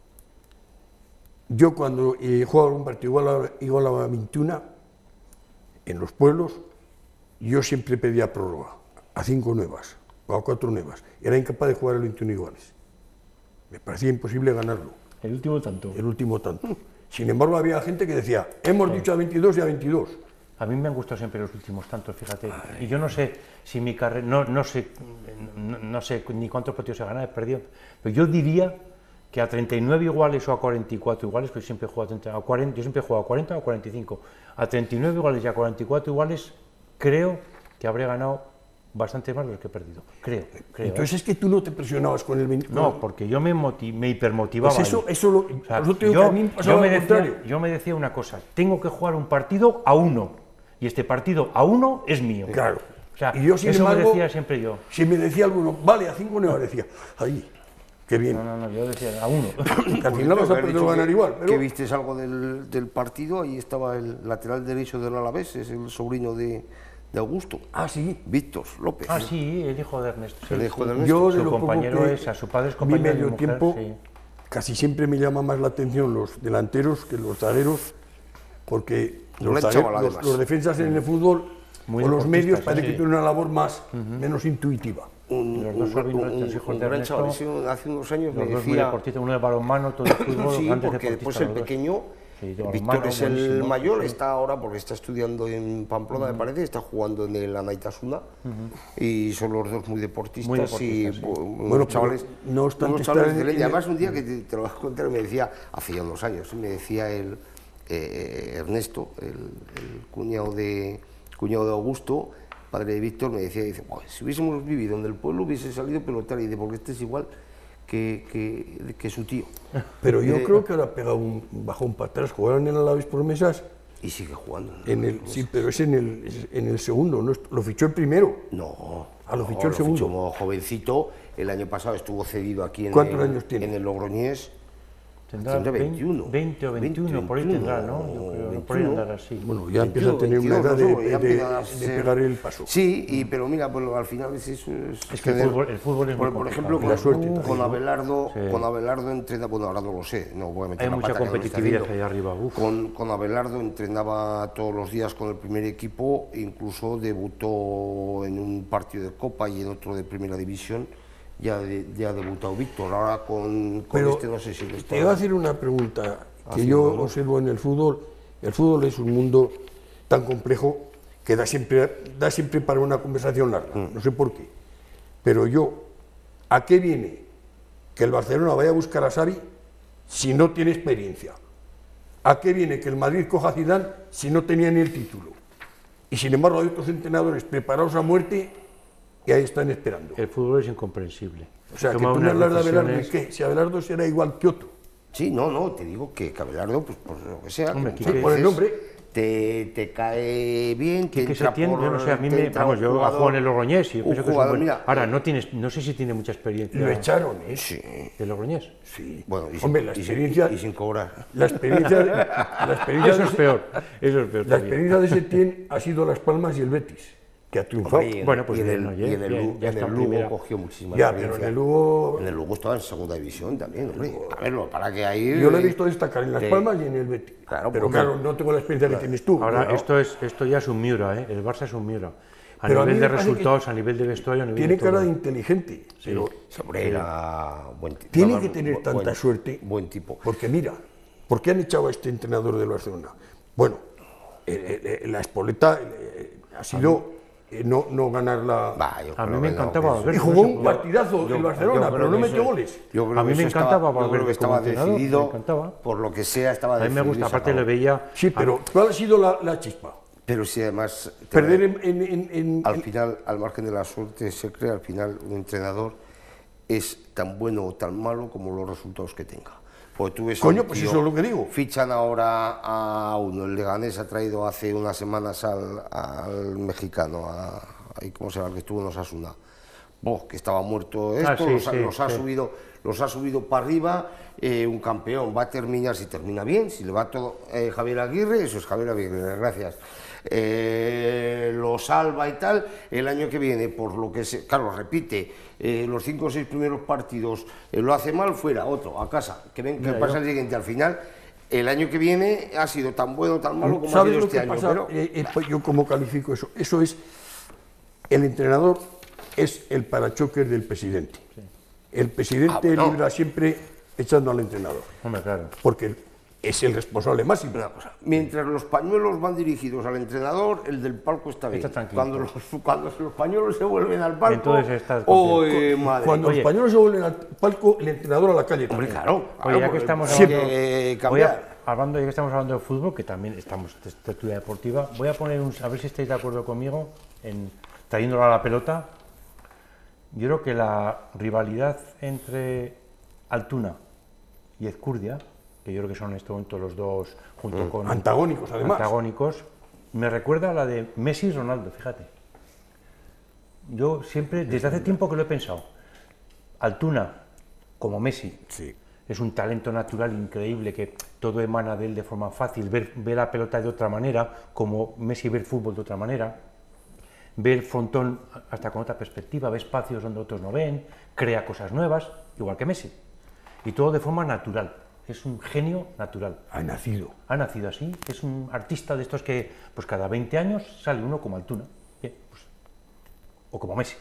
Yo cuando jugaba algún partido igual a la 21, en los pueblos, yo siempre pedía prórroga, a 5 nuevas, o a 4 nuevas. Era incapaz de jugar a 21 iguales. Me parecía imposible ganarlo, El último tanto. el último tanto. Sin embargo, había gente que decía, hemos dicho a 22 y a 22. A mí me han gustado siempre los últimos tantos, fíjate. Y yo no sé si mi carrera, no sé ni cuántos partidos he ganado, he perdido. Pero yo diría que a 39 iguales o a 44 iguales, que yo siempre he jugado a 40 o a 45, a 39 iguales y a 44 iguales, creo que habré ganado bastante más de los que he perdido, creo. Entonces es que tú no te presionabas con el 20. No, porque yo me hipermotivaba. Pues eso ahí. lo, O sea, yo te digo que a mí me pasaba lo contrario. yo me decía una cosa, tengo que jugar un partido a 1, y este partido a 1 es mío. Claro. O sea, Y yo, sin eso embargo, me decía siempre yo. Si me decía alguno, vale, a 5 no, decía, ay, qué bien. No, yo decía a 1. Que al final vas a Has perder dicho o ganar igual. Pero que vistes algo del partido, ahí estaba el lateral derecho del Alavés, es el sobrino de Augusto, sí. Víctor López. Ah, ¿no? sí, el hijo de Ernesto. El sí, hijo de sí. Ernesto. Yo de Su lo poco compañero que es, a su padre es vi compañero de medio mujer, tiempo, sí. casi siempre me llama más la atención los delanteros que los zagueros, porque No los, le echaban además. los defensas en el fútbol Muy o los deportistas, medios sí, parece sí. que tienen una labor menos intuitiva. Los dos sobrinos, los hijos de gran Ernesto, chaval, ese hace unos años me Los dos muy decía... deportistas, uno de balonmano, todo el fútbol, Sí, grandes porque después deportistas el los dos. pequeño, Sí, de Víctor balonmano, es el buenísimo, mayor, sí. está ahora porque está estudiando en Pamplona, me parece, está jugando en el Anaitasuna, y son los dos muy deportistas, Muy deportistas, y sí. unos Bueno, chavales, pero no obstante unos chavales estar en- excelentes. en el- Además, un día que te lo voy a contar, me decía, hace ya unos años, me decía Ernesto, el cuñado de Augusto, padre de Víctor, me decía, dice, si hubiésemos vivido en el pueblo hubiese salido pelotario, y dice, porque este es igual que su tío. Pero yo creo que ahora ha pegado un bajón para atrás, jugaron en el Alavés por mesas, Y sigue jugando. sí, pero es en el segundo, ¿no? Lo fichó el primero. No. Lo fichó el segundo. Fichó como jovencito, el año pasado estuvo cedido aquí en ¿Cuántos años tiene? En el Logroñés. Tendrá 21. 20 o 21, por ahí tendrá, ¿no? Yo creo, por ahí 21. andará así. Bueno, ya 21, empieza a tener una 22, edad no, ya empieza a de ser- pegar el paso. Sí, pero mira, pues al final es eso. Es que el fútbol es muy por complicado. ejemplo, La suerte también, con ¿no? Abelardo, Sí. con Abelardo entrena, bueno, ahora no lo sé, no voy a meter Hay la mucha pata que no lo está competitividad haciendo. ahí arriba, uf. Con Abelardo entrenaba todos los días con el primer equipo, incluso debutó en un partido de Copa y en otro de Primera División. Ya ha debutado Víctor, ahora con Pero este no sé si lo está... te voy a hacer una pregunta que Así, yo ¿no? observo en el fútbol. El fútbol es un mundo tan complejo que da siempre para una conversación larga. No sé por qué. Pero ¿a qué viene que el Barcelona vaya a buscar a Xavi si no tiene experiencia? ¿A qué viene que el Madrid coja a Zidane si no tenía ni el título? Y sin embargo hay otros entrenadores preparados a muerte y ahí están esperando. El fútbol es incomprensible. O sea, que Toma tú me unas hablas de Abelardo, ¿y decisiones- qué? Si Abelardo será igual que otro. Sí, no, te digo que Abelardo, pues por lo que sea, Hombre, que Quique- muchas por el veces nombre. te cae bien, te Que entra se tiene, por... yo no sé, a mí te me, entra vamos, un yo jugador- juego en el Logroñés y yo un pienso que es un jugador, buen... mira, Ahora, no sé si tiene mucha experiencia. Lo echaron, ¿eh? Sí, ¿De Logroñés? Sí. bueno, y Hombre, sin, la y sin- experiencia, y sin cobrar. la experiencia, la experiencia, Eso es peor, eso es peor la todavía. experiencia de Setién ha sido Las Palmas y el Betis, que ha triunfado. Hombre, Bueno, pues y en bien, el, oye, y en el bien, Lugo, ya en está el en Lugo primera. cogió muchísima Ya, pero experiencia. en el Lugo, En el Lugo estaba en segunda división también, hombre. A verlo, para que ahí... yo lo he visto destacar en Las te- Palmas y en el Betis. Claro, pero porque- claro, no tengo la experiencia que tienes tú. Ahora, Claro. esto ya es un Miura, ¿eh? El Barça es un Miura. A Pero a nivel mí de me parece resultados, a nivel de vestuario, a nivel Tiene de todo. cara de inteligente, pero Hombre, era buen tipo. tiene que tener tanta suerte. Buen tipo. Porque mira, ¿por qué han echado a este entrenador del Barcelona? Bueno, la espoleta ha sido no ganar la... Va, yo A creo mí me que no, encantaba que eso- ver Y cómo jugó se un jugaba. partidazo Yo- el yo Barcelona, creo pero no que metió eso- goles. Yo creo A que mí me eso estaba- encantaba yo creo Valverde que estaba como entrenador, decidido, me encantaba. por lo que sea, estaba A mí me decidido. gusta, y se aparte le acabó. veía... Sí, pero ¿cuál ha sido la chispa? Pero sí, además... Perder Al final, al margen de la suerte, se cree, al final un entrenador es tan bueno o tan malo como los resultados que tenga. Porque tú ves a Coño, un pues tío, eso es lo que digo. Fichan ahora a uno, el Leganés ha traído hace unas semanas al mexicano, ¿cómo se llama? Que estuvo en Osasuna. Que estaba muerto esto, sí, los ha sí. subido para arriba, un campeón, va a terminar, si termina bien, si le va todo Javier Aguirre, eso es Javier Aguirre, gracias. Lo salva y tal, el año que viene, por lo que se, claro, repite, los 5 o 6 primeros partidos lo hace mal, fuera, otro, a casa, que ven que Mira, pasa el siguiente, al final, el año que viene ha sido tan bueno, tan malo como ha ¿Sabes sido lo este que año, pasa? pero... Pues yo cómo califico eso. Eso es, el entrenador es el parachoques del presidente. El presidente bueno. libra siempre echando al entrenador, Hombre, claro. porque es el responsable máximo. Una cosa, mientras los pañuelos van dirigidos al entrenador, el del palco está bien. Está tranquilo. Cuando los pañuelos se vuelven al palco, Entonces estás madre. Cuando Oye. los españoles se vuelven al palco, el entrenador a la calle Hombre, también. claro. Oye, ya que porque estamos hay hablando, que voy a- cambiar. hablando, ya que estamos hablando de fútbol, que también estamos de tertulia deportiva, voy a poner a ver si estáis de acuerdo conmigo en trayéndolo a la pelota, yo creo que la rivalidad entre Altuna y Ezcurdia, que yo creo que son en este momento los dos, junto con... Antagónicos, además. Antagónicos, me recuerda a la de Messi y Ronaldo, fíjate. Yo siempre, desde hace tiempo que lo he pensado, Altuna, como Messi, Sí. es un talento natural increíble, que todo emana de él de forma fácil, ve la pelota de otra manera, como Messi ve el fútbol de otra manera, ve el frontón hasta con otra perspectiva, ve espacios donde otros no ven, crea cosas nuevas, igual que Messi, y todo de forma natural. Es un genio natural. Ha nacido. Ha nacido así, es un artista de estos que pues cada 20 años sale uno como Altuna, bien, pues, o como Messi.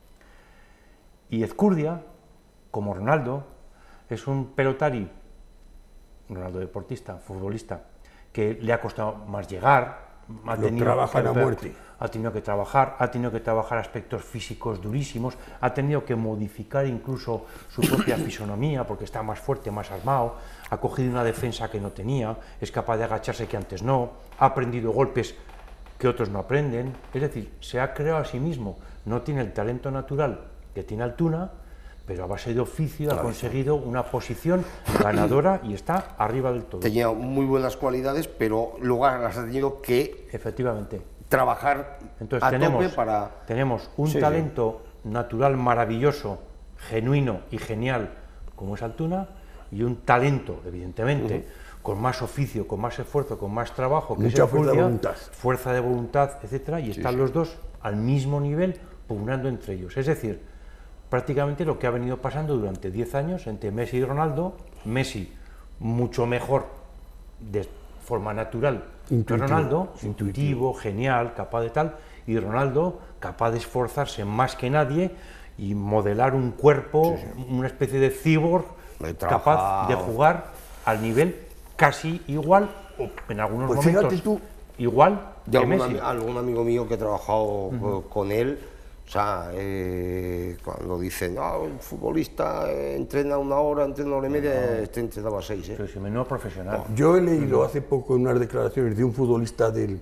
Y Ezcurdia, como Ronaldo, es un pelotari, Ronaldo deportista, futbolista, que le ha costado más llegar, trabajan a muerte. ha tenido que trabajar aspectos físicos durísimos, ha tenido que modificar incluso su propia fisonomía porque está más fuerte, más armado, ha cogido una defensa que no tenía, es capaz de agacharse que antes no, ha aprendido golpes que otros no aprenden, es decir, se ha creado a sí mismo, no tiene el talento natural que tiene Altuna, pero a base de oficio ha conseguido una posición ganadora y está arriba del todo. Tenía muy buenas cualidades, pero luego las ha tenido que Efectivamente. trabajar Entonces a tope para... tenemos un Sí, talento natural maravilloso, genuino y genial como es Altuna, y un talento, evidentemente, con más oficio, con más esfuerzo, con más trabajo, que Mucha es fuerza de Ezcurdia, voluntad. fuerza de voluntad, etcétera, y están los dos al mismo nivel, pugnando entre ellos. Es decir, prácticamente lo que ha venido pasando durante 10 años entre Messi y Ronaldo, Messi mucho mejor de forma natural que Ronaldo, intuitivo, genial, capaz de tal, y Ronaldo capaz de esforzarse más que nadie y modelar un cuerpo, una especie de cyborg, capaz de jugar al nivel casi igual, o en algunos Pues momentos fíjate tú, igual De que Messi. algún amigo mío que he trabajado con él, o sea, cuando dicen, no, un futbolista entrena 1 hora, entrena 1 hora y media, este entrenaba 6, ¿eh? Pero si menudo profesional. yo he leído hace poco en unas declaraciones de un futbolista del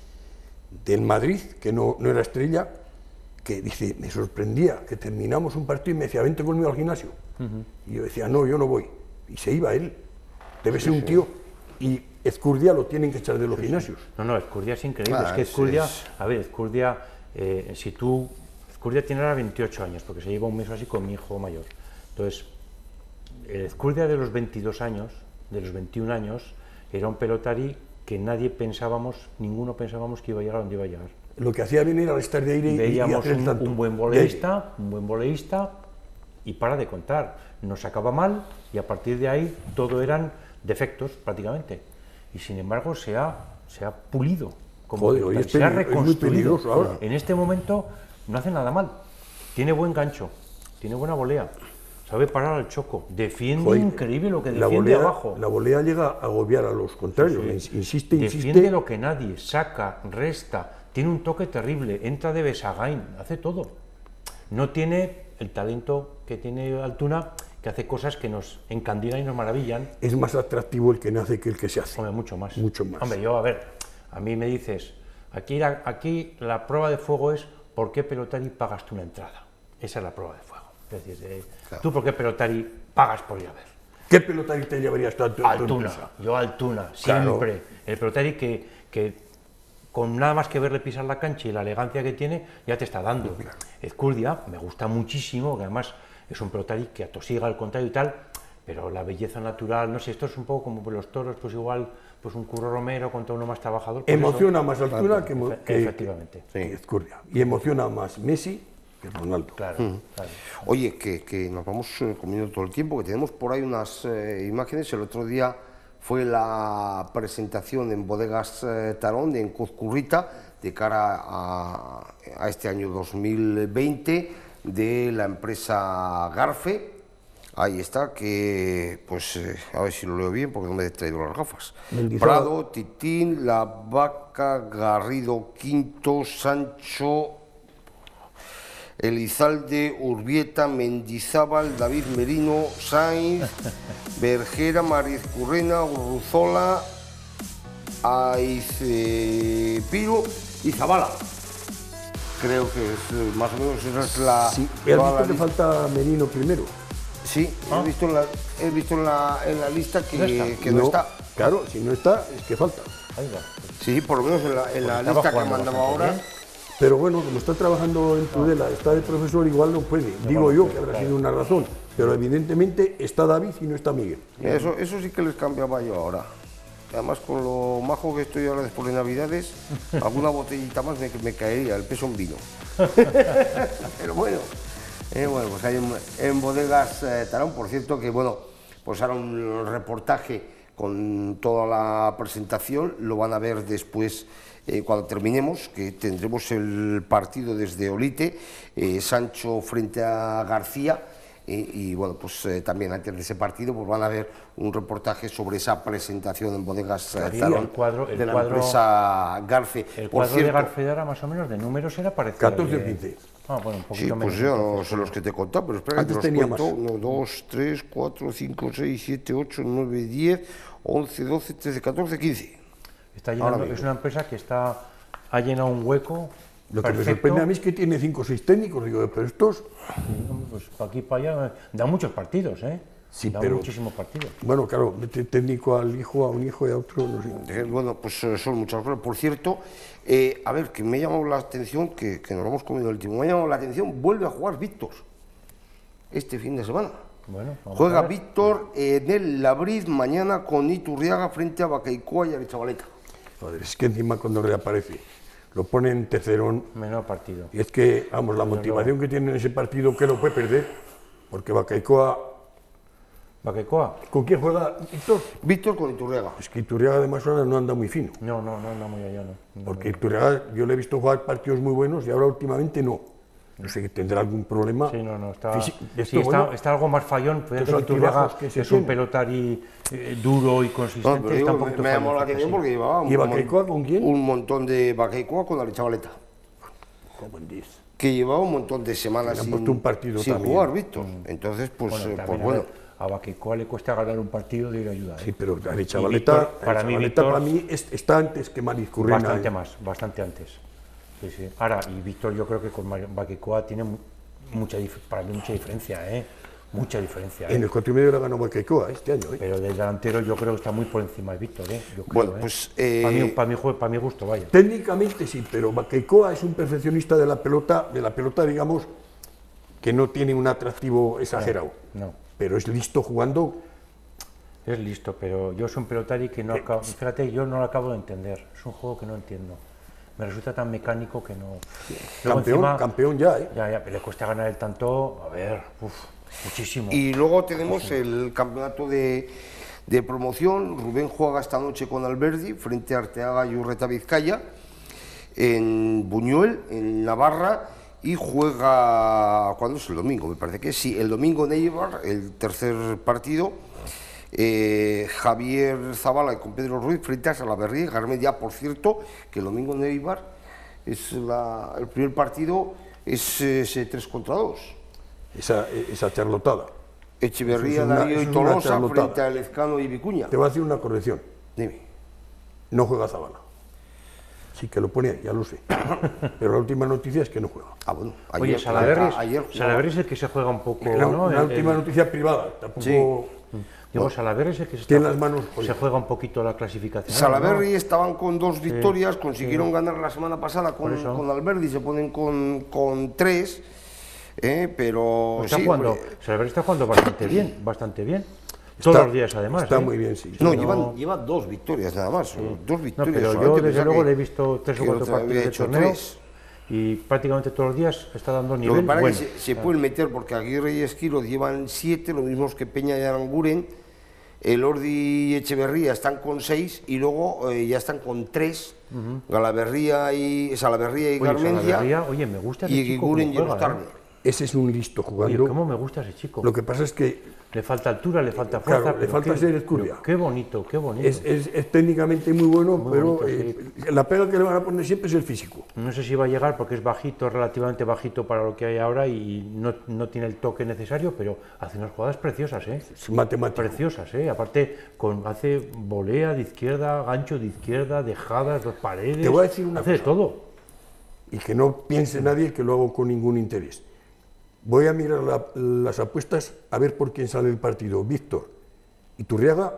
Madrid, que no era estrella, que dice, me sorprendía que terminamos un partido y me decía, vente conmigo al gimnasio. Y yo decía, no, yo no voy. Y se iba él. Debe ser un tío. Y Ezcurdia lo tienen que echar de los gimnasios. No, Ezcurdia es increíble. Ah, Es que Ezcurdia, sí, a ver, Ezcurdia, Ezcurdia tiene ahora 28 años, porque se lleva un mes así con mi hijo mayor. Entonces, el Ezcurdia de los 22 años, de los 21 años, era un pelotari que ninguno pensábamos que iba a llegar a donde iba a llegar. Lo que hacía bien era estar de aire y Veíamos hacer tanto. un buen voleísta y para de contar. Nos sacaba mal y a partir de ahí todo eran defectos prácticamente. Y sin embargo se ha pulido, como Joder, hoy se ha es muy reconstruido. peligroso ahora. En este momento no hace nada mal. Tiene buen gancho, tiene buena volea, sabe parar al choco, defiende Joder, increíble lo que defiende abajo. La volea llega a agobiar a los contrarios. Insiste. Defiende lo que nadie, saca, resta, tiene un toque terrible, entra de besagain, hace todo. No tiene el talento que tiene Altuna, que hace cosas que nos encandilan y nos maravillan. Es más atractivo el que nace que el que se hace. Hombre, mucho más. Mucho más. Hombre, yo, a ver, a mí me dices, aquí la prueba de fuego es ¿por qué pelotari pagas tú una entrada? Esa es la prueba de fuego. Es decir, ¿tú por qué pelotari pagas por ir a ver? ¿Qué pelotari te llevarías tú a tu Altuna, empresa? yo Altuna, Claro. siempre. El pelotari que con nada más que verle pisar la cancha y la elegancia que tiene, ya te está dando. Ezcurdia me gusta muchísimo, que además es un pelotari que atosiga al contrario y tal, pero la belleza natural, no sé, esto es un poco como los toros, pues igual, pues un Curro Romero contra uno más trabajador. Pues Emociona eso, más Altuna que efectivamente. que Ezcurdia. Y emociona más Messi que Ronaldo. Claro, claro. Oye, que nos vamos comiendo todo el tiempo, que tenemos por ahí unas imágenes. El otro día fue la presentación en Bodegas Tarón, en Cuzcurrita, de cara a este año 2020, de la empresa Garfe. Ahí está, que, pues, a ver si lo leo bien, porque no me he traído las gafas. Mendizábal. Prado, Titín, La Vaca, Garrido, Quinto, Sancho, Elizalde, Urbieta, Mendizábal, David Merino, Sainz, Bergera, Mariz Currena, Urruzola, Aizpiro y Zabala. creo que es más o menos esa es la... Sí, toda has la visto que lista. falta Merino primero. Sí, he visto en la lista que No no está. Claro, si no está, es que falta. Ahí va. Sí, por lo menos en la estaba lista que jugando mandaba bastante ahora. bien. Pero bueno, como está trabajando en Tudela, está de profesor, igual no puede. Digo yo que habrá sido una razón. Pero evidentemente está David y no está Miguel. Eso sí que les cambiaba yo ahora. Además, con lo majo que estoy ahora después de Navidades, alguna botellita más me caería, el peso en vino. Pero bueno, pues hay en Bodegas Tarón, por cierto, que bueno, pues hará un reportaje con toda la presentación, lo van a ver después cuando terminemos, que tendremos el partido desde Olite, Sancho frente a García. Y bueno, pues también antes de ese partido pues van a ver un reportaje sobre esa presentación en Bodegas Tarón de la empresa Garfe. El Por cuadro de cierto, Garfe era más o menos de números era parecido. 14 o al de- 15. Ah, bueno, un sí, poquito pues menos. yo no sé los que te he contado, pero espera que Antes te tenía los cuento. más. 1, 2, 3, 4, 5, 6, 7, 8, 9, 10, 11, 12, 13, 14, 15. Está Ahora llenando, mismo. es una empresa que ha llenado un hueco. Lo que me perfecto. sorprende a mí es que tiene 5 o 6 técnicos. Digo, pero estos... Pues para aquí para allá da muchos partidos, ¿eh? Sí, da pero- muchísimos partidos. Bueno, claro, mete técnico al hijo, a un hijo y a otro, no sé. Bueno, pues son muchas cosas. Por cierto, a ver, que me ha llamado la atención, que nos lo hemos comido el último, me ha llamado la atención, vuelve a jugar Víctor este fin de semana. Bueno, vamos Juega a ver. Víctor en el Labriz mañana con Iturriaga frente a Bacaicoa y Arechavaleta. Joder, es que encima cuando reaparece, lo pone en tercerón. Menor partido. Y es que, vamos, la motivación que tiene en ese partido, que lo puede perder. Porque Bacaicoa... ¿Baquecoa? ¿Con quién juega Víctor? Víctor con Iturriaga. Es que Iturriaga además ahora no anda muy fino. No anda muy allá, no. Porque Iturriaga, yo le he visto jugar partidos muy buenos y ahora últimamente no. No sé, tendrá algún problema. Sí, no, está, físico. sí, Esto, está, bueno, está algo más fallón. Fíjate estos que Iturriaga altibajos que se es un tienen. pelotari duro y No, consistente. pero está digo, un poquito me ha llamado la fallón, atención sí. porque llevaba ¿Y Bacaicoa con quién? un montón de Bacaicoa con Arechavaleta. Como en 10. Que llevaba un montón de semanas Le han sin, puesto un partido sin también. jugar, Víctor. Entonces, pues Bueno, pues también, bueno. a Baquecoa le cuesta ganar un partido de ir a ayudar. Sí, pero Víctor, Arechavaleta, para mí, Arechavaleta Víctor- para mí está antes que Marizcurrena. Bastante más, bastante antes. Sí, sí. Ahora, y Víctor yo creo que con Baquecoa tiene para mí mucha diferencia, ¿eh? Mucha diferencia. En el 4 y medio la ganó Bacaicoa este año. Pero del delantero yo creo que está muy por encima de Víctor, ¿eh? Yo creo, Bueno, ¿eh? pues, para mi gusto, vaya. Técnicamente sí, pero Bacaicoa es un perfeccionista de la pelota, digamos, que no tiene un atractivo exagerado. No, Pero es listo jugando. es listo, pero yo soy un pelotari que no acabo, fíjate, yo no lo acabo de entender. Es un juego que no entiendo. Me resulta tan mecánico que no. Luego Campeón ya, ¿eh? Ya, pero le cuesta ganar el tanto, a ver, muchísimo. Y luego tenemos el campeonato de promoción. Rubén juega esta noche con Alberdi frente a Arteaga y Urreta Vizcaya en Buñuel, en Navarra, y juega, ¿cuándo es? El domingo, me parece que sí, el domingo en Eibar, el tercer partido. Javier Zavala y con Pedro Ruiz frente a Salaverría y Garmendia. Por cierto, que el domingo en Eibar es el primer partido es ese 3 contra 2. Esa charlotada. Echeverría, Eso es una- Darío y eso es una Tolosa charlotada. frente a Lezcano y Vicuña. Te voy a hacer una corrección. Dime. No juega Zabala. Sí que lo pone ahí, ya lo sé. Pero la última noticia es que no juega. Ah, bueno. Oye, Salaverry jugaba. es el que se juega un poco, Una, ¿no? una última noticia privada. Tampoco Sí. Digo, Salaverry es el que se, tiene las manos se jodidas. juega un poquito la clasificación. Salaverry estaban con 2 victorias, consiguieron ganar la semana pasada Por eso. con Alberdi, se ponen con 3, pero ¿No? Está sí, jugando, hombre. Salaverry está jugando bastante bien, bastante bien. Todos Está- los días, además. Está ¿eh? muy bien, sí. No, no- lleva 2 victorias nada más, 2 No, victorias. pero yo solamente, desde pensaba luego que- le he visto 3 o que 4 otro había partidos de hecho torneo 3. y prácticamente todos los días está dando Lo que nivel pasa bueno. es que se pueden meter porque Aguirre y Esquilo llevan 7, lo mismos que Peña y Aranguren. El Ordi y Echeverría están con 6 y luego ya están con 3. Salaverría y Oye, Garmendia. Salaverría, oye, me gusta ese Y chico Guguren cómo y juega, Enostarbe. Ese es un listo Oye, jugando. cómo me gusta ese chico. Lo que pasa es que Le falta altura, le falta fuerza. Claro, le pero falta qué- ser Ezcurdia. pero Qué bonito, qué bonito. es técnicamente muy bueno, Muy pero bonito, la pega que le van a poner siempre es el físico. No sé si va a llegar porque es bajito, relativamente bajito para lo que hay ahora y no tiene el toque necesario, pero hace unas jugadas preciosas, ¿eh? Es matemático. Preciosas, ¿eh? Aparte, hace volea de izquierda, gancho de izquierda, dejadas, 2 paredes. Te voy a decir una hace de cosa. todo. y que no piense nadie que lo hago con ningún interés. Voy a mirar las apuestas a ver por quién sale el partido. Víctor, Iturriaga,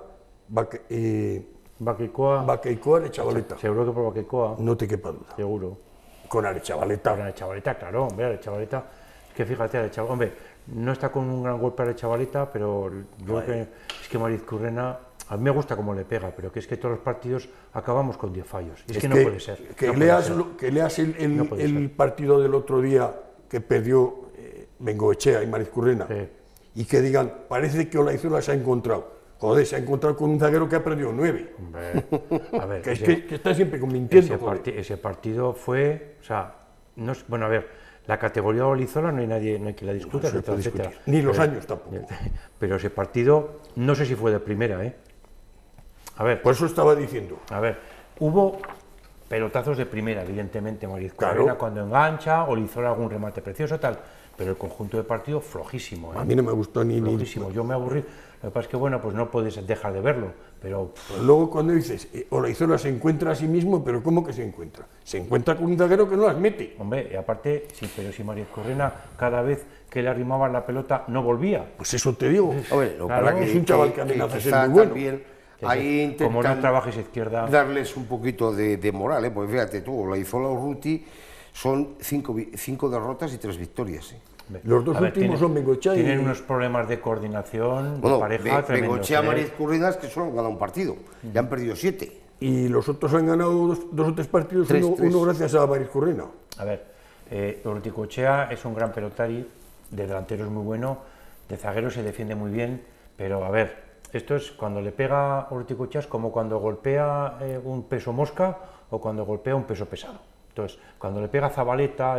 Baqueicoa, Arechavaleta. seguro que por Baqueicoa, No te quepa duda. seguro. Con Arechavaleta. Con Arechavaleta, claro, hombre, Arechavaleta, es que fíjate, Arechavaleta, hombre, no está con un gran golpe Arechavaleta, pero yo creo que es que Marizcurrena, a mí me gusta cómo le pega, pero que es que todos los partidos acabamos con 10 fallos, es que no puede ser. Que no puede leas, ser. que leas No puede el ser. partido del otro día que perdió Bengoechea y Marizcurrena, Sí. y que digan, parece que Olaizola se ha encontrado. Joder, se ha encontrado con un zaguero que ha perdido 9. Hombre, a ver, Que, es ese- que está siempre mintiendo. ese partido fue, o sea, no es, bueno, a ver, la categoría Olizola no hay nadie, no hay quien la discuta, No se etcétera, puede etcétera. discutir. Ni los años tampoco. Pero ese partido, no sé si fue de primera, ¿eh? A ver, Por eso estaba diciendo. a ver, hubo pelotazos de primera, evidentemente, Marizcurrena Claro. cuando engancha, Olizola algún remate precioso, tal, pero el conjunto de partido flojísimo, ¿eh? A mí no me gustó ni. Flojísimo, yo me aburrí. Lo que pasa es que, bueno, pues no puedes dejar de verlo, pero Luego cuando dices, Olaizola se encuentra a sí mismo, pero ¿cómo que se encuentra? Se encuentra con un zaguero que no las mete. hombre, y aparte, sí, pero si Marizcurrena cada vez que le arrimaban la pelota no volvía. Pues eso te digo. Hombre, lo Claro, para es un chaval que amenaza a ser quizá muy bueno. también Que ahí como no intentan trabajes izquierda, darles un poquito de moral, pues fíjate tú, Olaizola o Urruti son 5 derrotas y 3 victorias. Los dos a ver, últimos son Bengoechea y. tienen unos problemas de coordinación, de Bueno, pareja, tremendos. Bengoechea, Marizcurrena, que solo han ganado un partido, ya han perdido 7. Y los otros han ganado dos o tres partidos, Tres. uno gracias a Marizcurrena. A ver, Urruticoechea es un gran pelotari, de delantero es muy bueno, de zaguero se defiende muy bien, pero a ver, esto es cuando le pega Urruticoechea es como cuando golpea un peso mosca o cuando golpea un peso pesado. Entonces, cuando le pega Zabaleta,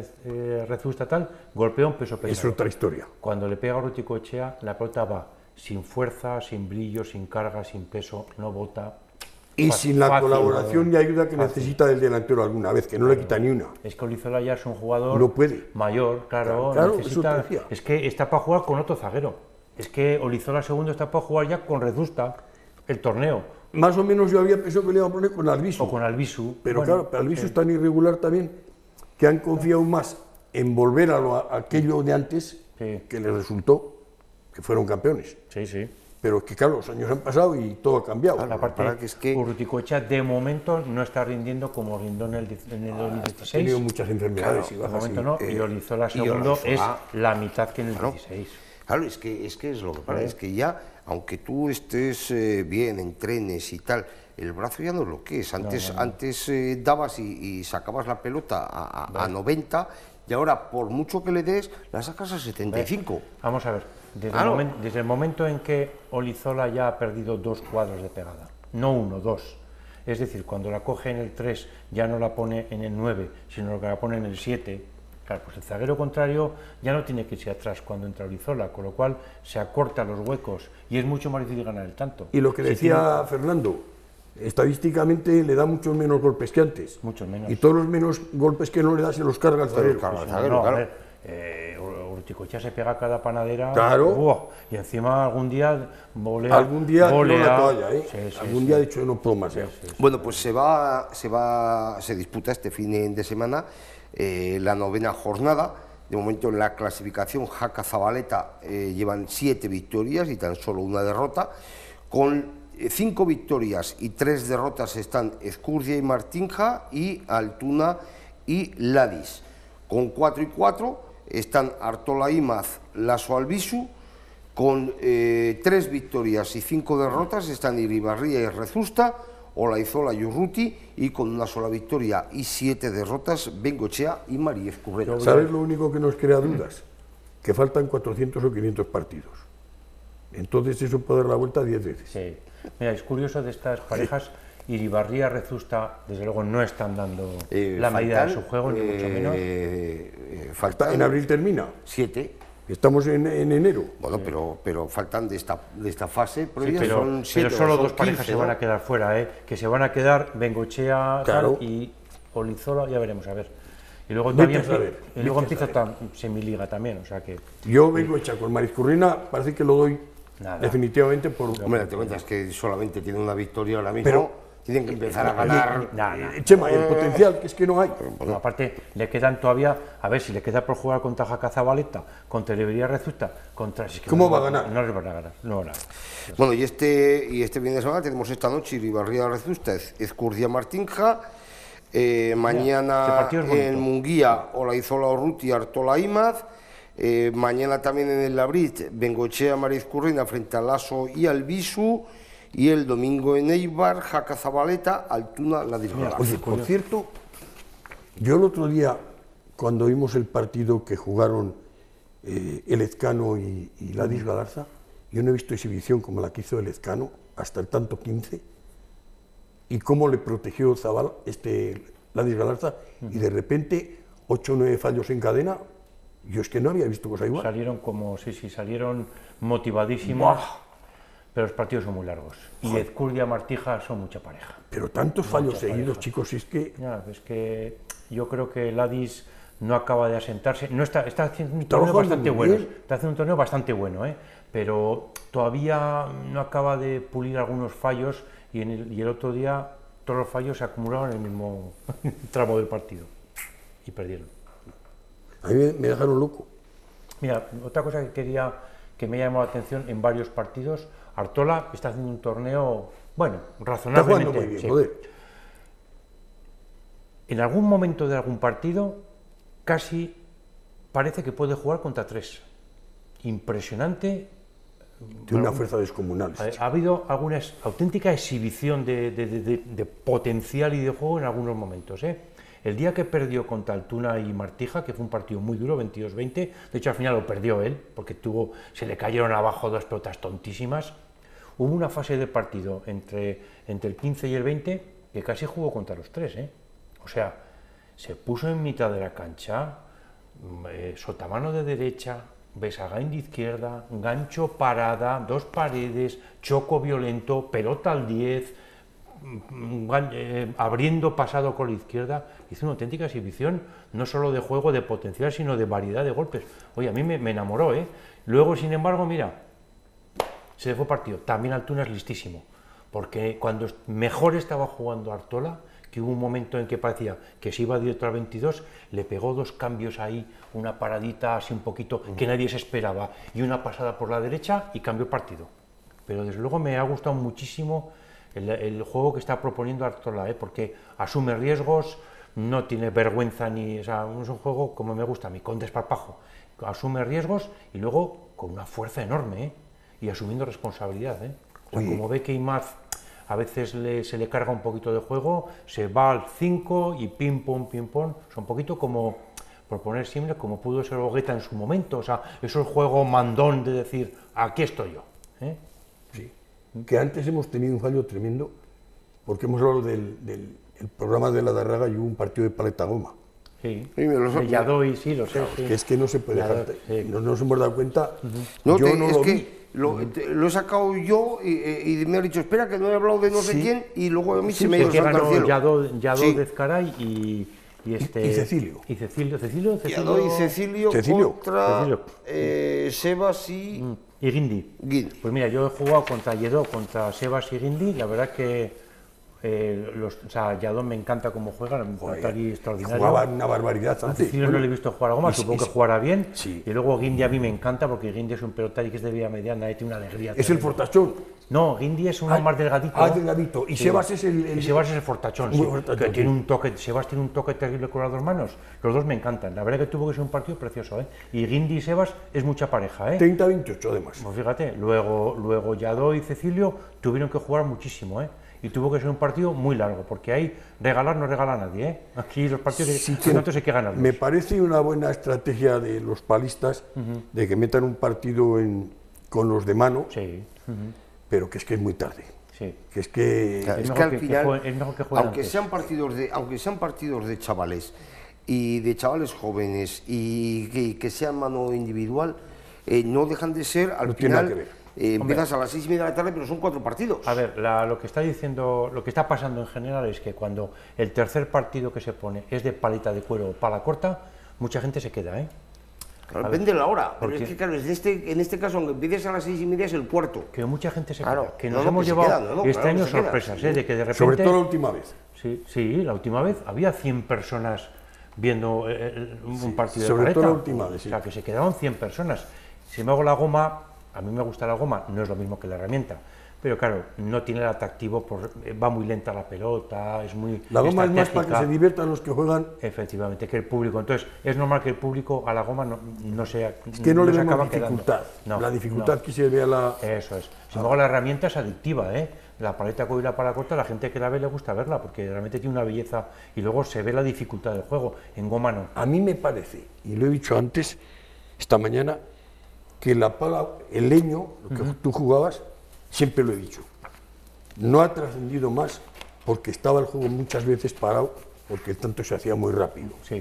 Rezusta, tal, golpea un peso pesado. Es otra historia. Cuando le pega a Urruticoechea, la pelota va sin fuerza, sin brillo, sin carga, sin peso, no bota. Y sin la Fácil, colaboración y ayuda que necesita del delantero alguna vez, que no le quita ni una. Es que Olizola ya es un jugador No puede. mayor, claro, Claro, necesita, eso te decía. es que está para jugar con otro zaguero. Es que Olizola segundo está para jugar ya con Rezusta, el torneo, Más o menos yo había pensado que le iba a poner con Albisu. o con Albisu. Pero Bueno, claro, pero Albisu es tan irregular también que han confiado más en volver a aquello de antes Sí. que les resultó que fueron campeones. Sí, sí. Pero es que claro, los años han pasado y todo ha cambiado. Aparte, para que es que- Urruticoechea de momento no está rindiendo como rindió en el Ha 2016. tenido muchas enfermedades y De bajas. momento no, y Olizola y segundo es Olizola- la mitad que en el Claro. 16. Claro, es que es lo que pasa, es que ya, aunque tú estés bien, entrenes y tal, el brazo ya no es lo que es. Antes dabas y sacabas la pelota a 90 y ahora, por mucho que le des, la sacas a 75. Vamos a ver, desde, Claro. desde el momento en que Olizola ya ha perdido 2 cuadros de pegada, no 1, 2. Es decir, cuando la coge en el 3 ya no la pone en el 9, sino que la pone en el 7. Claro, pues el zaguero contrario ya no tiene que irse atrás cuando entra Olizola, con lo cual se acorta los huecos y es mucho más difícil ganar el tanto. Y lo que Si decía Fernando, estadísticamente le da muchos menos golpes que antes. Muchos menos. Y todos los menos golpes que no le da se los carga el zaguero. carga. tiene- zaguero, no, claro. a ver, Urruticoechea se pega a cada panadera. Claro. ¡buah! Y encima algún día volea. Algún día no volea. la toalla, ¿eh? Sí, sí, Algún sí. día ha dicho no puedo más. ya. Bueno, pues se disputa este fin de semana la 9ª jornada. De momento en la clasificación, Jaca Zabaleta llevan 7 victorias y tan solo una derrota. Con 5 victorias y 3 derrotas están Ezcurdia y Martinja y Altuna y Ladis. Con 4 y 4 están Artola Imaz, Lasso Albisu. Con 3 victorias y 5 derrotas están Iribarría y Rezusta, Olaizola y Urruti, y con una sola victoria y 7 derrotas Bengoechea y María Ezcurrena. ¿Sabes lo único que nos crea dudas? Que faltan 400 o 500 partidos. Entonces eso puede dar la vuelta 10 veces. Sí. Mira, es curioso de estas parejas, Iribarría, Rezusta, desde luego no están dando la medida de su juego, ni mucho menos. Faltan En abril termina. 7. Estamos en enero. Bueno, pero faltan de esta fase, pero, Sí, ya pero, son 7. pero solo 2 parejas se van a quedar fuera, que se van a quedar Bengoechea Claro. y Olizola, ya veremos, a ver. Y luego, Vete también, a saber, y luego vete a empieza semiliga también, o sea que... Yo vengo hecha con Marizcurrena, parece que lo doy Nada. definitivamente por... Hombre, te cuentas que solamente tiene una victoria ahora mismo. Pero Tienen que empezar a ganar. Chema, el potencial, que es que no hay. Bueno, aparte, le quedan todavía, a ver si le queda por jugar contra Jaca Zabaleta, contra Liberia Rezusta, contra... Si es que ¿Cómo no va a ganar? No les van a ganar, no van a ganar. Bueno, y este fin de semana tenemos esta noche Ribarría Rezusta, Ezcurdia Martinja, mañana este partido es bonito. en Munguía, Olaizola Urruti, Artola Imaz, mañana también en el Labrit, Bengochea Marizcurrina frente al Lasso y al Bisu, y el domingo en Eibar, Jaca Zabaleta, Altuna, la Disgalarza. Oye, por cierto, yo el otro día, cuando vimos el partido que jugaron el Ezcano y Ladis Galarza, yo no he visto exhibición como la que hizo el Ezcano, hasta el tanto 15, y cómo le protegió Zabal, Ladis Galarza, y de repente 8 o 9 fallos en cadena. Yo es que no había visto cosa igual. Salieron como, sí, salieron motivadísimos, pero los partidos son muy largos. Y Ezcurdia Martija son mucha pareja. Pero tantos fallos seguidos, chicos, es que... Ya, es que yo creo que Ladis no acaba de asentarse, no está haciendo un Trabajando torneo bastante muy bueno, bien. está haciendo un torneo bastante bueno, pero todavía no acaba de pulir algunos fallos y el otro día todos los fallos se acumularon en el mismo tramo del partido y perdieron. A mí me dejaron loco. Mira, otra cosa que me llamó la atención en varios partidos, Artola está haciendo un torneo, bueno, Está razonablemente. jugando muy bien, sí. joder. En algún momento de algún partido, casi parece que puede jugar contra 3. Impresionante. Tiene una fuerza descomunal. Ha habido alguna auténtica exhibición de potencial y de juego en algunos momentos. El día que perdió contra Altuna y Martija, que fue un partido muy duro, 22-20, de hecho al final lo perdió él, porque se le cayeron abajo 2 pelotas tontísimas. Hubo una fase de partido entre el 15 y el 20 que casi jugó contra los 3. O sea, se puso en mitad de la cancha, sotamano de derecha, Besagain de izquierda, gancho parada, 2 paredes, choco violento, pelota al 10, abriendo pasado con la izquierda. Hizo una auténtica exhibición, no solo de juego, de potencial, sino de variedad de golpes. Oye, a mí me enamoró, Luego, sin embargo, mira, se le fue partido. También Altuna es listísimo, porque cuando mejor estaba jugando Artola, que hubo un momento en que parecía que se iba directo al 22, le pegó 2 cambios ahí, una paradita así un poquito que nadie se esperaba, y una pasada por la derecha y cambió el partido. Pero desde luego me ha gustado muchísimo el juego que está proponiendo Artola, porque asume riesgos, no tiene vergüenza ni... O sea, es un juego como me gusta a mí, con desparpajo. Asume riesgos y luego con una fuerza enorme, y asumiendo responsabilidad. O sea, como ve que Imaz a veces se le carga un poquito de juego, se va al 5 y pim pum, es un poquito como, por poner simple, como pudo ser Ogueta en su momento, o sea, eso es juego mandón de decir, aquí estoy yo. Sí, que antes hemos tenido un fallo tremendo, porque hemos hablado del programa de la Darraga y hubo un partido de paleta goma. Sí, Sí, de Yadoy, sí, lo sé. Claro, sí. que es que no se puede dejar, sí. no nos hemos dado cuenta, No, yo no es lo que vi. lo he sacado yo y me ha dicho, espera, que no he hablado de no sé Sí. quién, y luego a mí se me ha Sí, ido que santo al ganó cielo. Yadó Sí. de Ezcaray y Cecilio. Y Cecilio. Yadó y Cecilio contra Sebas y Y Guindi. Guindi. Pues mira, yo he jugado contra Lledó, contra Sebas y Guindi, la verdad que Lledó me encanta cómo juega, me encanta aquí extraordinario. Jugaba una barbaridad A antes. Cecilio no le he visto jugar a goma, supongo que es- jugará bien. sí. Y luego Guindi a mí me encanta porque Guindi es un pelotari que es de vía mediana, tiene una alegría. Es el tremenda. fortachón. No, Guindi es uno más delgadito. Delgadito. Y Sí. Sebas es el... Y Sebas es el fortachón, sí, Muy fortachón, que tiene sí. un toque, Sebas tiene un toque terrible con las 2 manos. Los dos me encantan. La verdad que tuvo que ser un partido precioso, Y Guindi y Sebas es mucha pareja, 30-28 además. Pues fíjate, luego Yadó y Cecilio tuvieron que jugar muchísimo, Y tuvo que ser un partido muy largo, porque ahí regalar no regala a nadie, Aquí los partidos Sí, de tantos hay que ganarlos. me parece una buena estrategia de los palistas de que metan un partido con los de mano, Sí, pero que es muy tarde. sí. Que es que... Claro, Es es que mejor al final, es mejor que jueguen aunque antes. sean partidos de chavales y de chavales jóvenes y que sean mano individual, no dejan de ser, al No tiene nada final, que ver. empiezas a las 6:30 de la tarde, pero son 4 partidos. A ver, lo que está diciendo, lo que está pasando en general es que cuando el tercer partido que se pone es de paleta de cuero o pala corta, mucha gente se queda, Claro, depende de la hora. Pero porque- es que, claro, en este caso, aunque empieces a las 6:30, es el cuarto. Que mucha gente se Claro, queda, que no, nos no, hemos que se llevado queda, no, este claro, año se queda, sorpresas, sí. de que de repente... Sobre todo la última vez. Sí, la última vez había 100 personas viendo un partido de sobre paleta. todo la última vez, sí. O sea, que se quedaron 100 personas. Si me hago la goma, a mí me gusta la goma, no es lo mismo que la herramienta. Pero claro, no tiene el atractivo, va muy lenta la pelota, es muy La goma es más para que estratégica. se diviertan los que juegan. Efectivamente, que el público. Entonces, es normal que el público a la goma no se Es que no le se vemos acaba quedando. dificultad. No, La dificultad no. que se ve a la... Eso es. Sin embargo, la herramienta es adictiva, ¿eh? La paleta y la pala corta, la gente que la ve le gusta verla, porque realmente tiene una belleza y luego se ve la dificultad del juego. En goma no. A mí me parece, y lo he dicho antes, esta mañana, que la pala, el leño, lo que tú jugabas, siempre lo he dicho, no ha trascendido más porque estaba el juego muchas veces parado, porque el tanto se hacía muy rápido. Sí.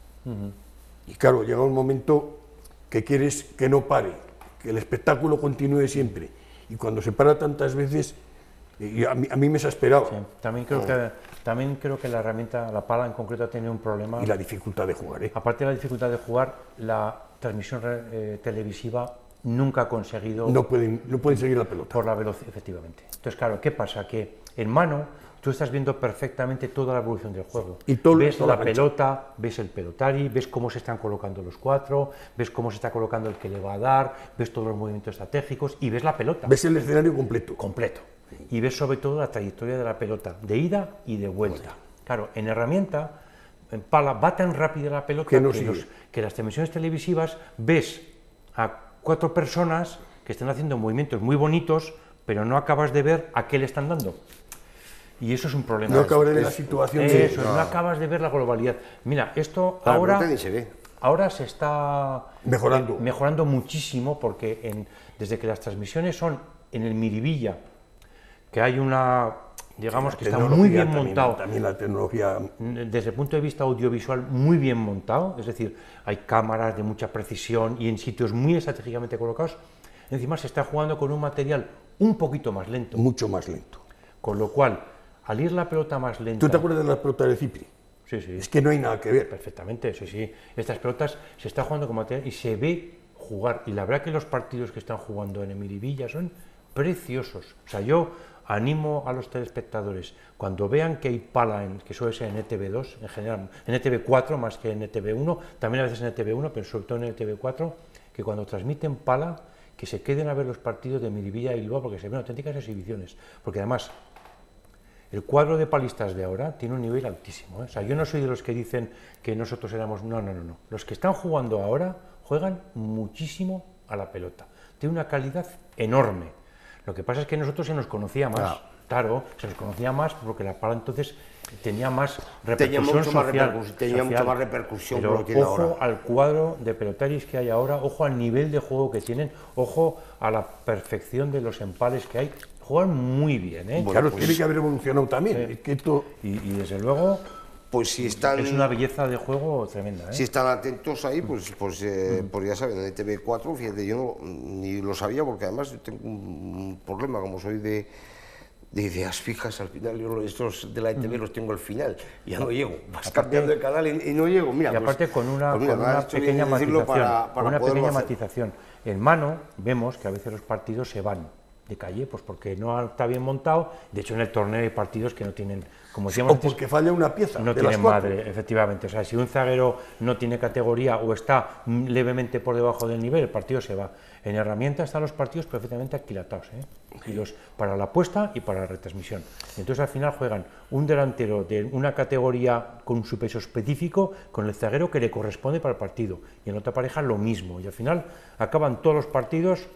Y claro, llega un momento que quieres que no pare, que el espectáculo continúe siempre. Y cuando se para tantas veces, y a mí me exasperaba. Sí. También creo que la herramienta, la pala en concreto, ha tenido un problema. Y la dificultad de jugar, ¿eh? Aparte de la dificultad de jugar, la transmisión televisiva nunca ha conseguido... No pueden seguir la pelota. Por la velocidad, efectivamente. Entonces, claro, ¿qué pasa? Que en mano tú estás viendo perfectamente toda la evolución del juego. Y todo, ves toda la cancha. pelota, ves el pelotari, ves cómo se están colocando los cuatro, ves cómo se está colocando el que le va a dar, ves todos los movimientos estratégicos y ves la pelota. Ves el escenario completo. Completo. Y ves sobre todo la trayectoria de la pelota, de ida y de vuelta. Claro, en herramienta, en pala, va tan rápida la pelota Que no sigue. que las transmisiones televisivas ves a 4 personas que están haciendo movimientos muy bonitos, pero no acabas de ver a qué le están dando. Y eso es un problema. No acabas de ver la situación de... Eso, no acabas de ver la globalidad. Mira, esto La ahora... pelota ni se ve. Ahora se está Mejorando. muchísimo porque desde que las transmisiones son en el miribilla, que hay una, digamos, que está muy bien montado, También la tecnología... desde el punto de vista audiovisual muy bien montado, es decir, hay cámaras de mucha precisión y en sitios muy estratégicamente colocados. Encima se está jugando con un material un poquito más lento, Mucho más lento. con lo cual, al ir la pelota más lenta... ¿Tú te acuerdas de la pelota de Cipri? Sí, sí. Es que no hay nada que ver. Perfectamente, sí, sí. Estas pelotas se está jugando con material y se ve jugar. Y la verdad que los partidos que están jugando en Miribilla son preciosos. O sea, yo animo a los telespectadores, cuando vean que hay pala, que suele ser en ETV2, en general, en ETV4 más que en ETV1, también a veces en ETV1, pero sobre todo en ETV4, que cuando transmiten pala, que se queden a ver los partidos de Miribilla y Bilbao, porque se ven auténticas exhibiciones. Porque además... El cuadro de palistas de ahora tiene un nivel altísimo, ¿eh? O sea, yo no soy de los que dicen que nosotros éramos... No. Los que están jugando ahora juegan muchísimo a la pelota. Tiene una calidad enorme. Lo que pasa es que nosotros se nos conocía más. Claro, se nos conocía más porque la pala entonces tenía más repercusión social. Tenía mucha más repercusión Pero por lo que tiene ojo ahora. al cuadro de pelotaris que hay ahora, ojo al nivel de juego que tienen, ojo a la perfección de los empales que hay. Juegan muy bien, ¿eh? Claro, tiene que haber evolucionado también. Es que esto... Y desde luego Pues si están, es una belleza de juego tremenda, ¿eh? si están atentos ahí, pues ya saben, en ETV4, fíjate, yo ni lo sabía porque además yo tengo un problema, como soy de ideas fijas, al final yo estos de la ETV los tengo al final, ya no llego, vas cambiando de canal y no llego. Mira, Y aparte con una pequeña matización. En mano vemos que a veces los partidos se van de calle, pues porque no está bien montado. De hecho, en el torneo hay partidos que no tienen, como decíamos O porque falla una pieza. no de tienen las cuatro. madre, efectivamente. O sea, si un zaguero no tiene categoría o está levemente por debajo del nivel, el partido se va. En herramienta están los partidos perfectamente aquilatados, ¿eh? Y para la apuesta y para la retransmisión. Entonces, al final juegan un delantero de una categoría con su peso específico con el zaguero que le corresponde para el partido. Y en otra pareja lo mismo. Y al final acaban todos los partidos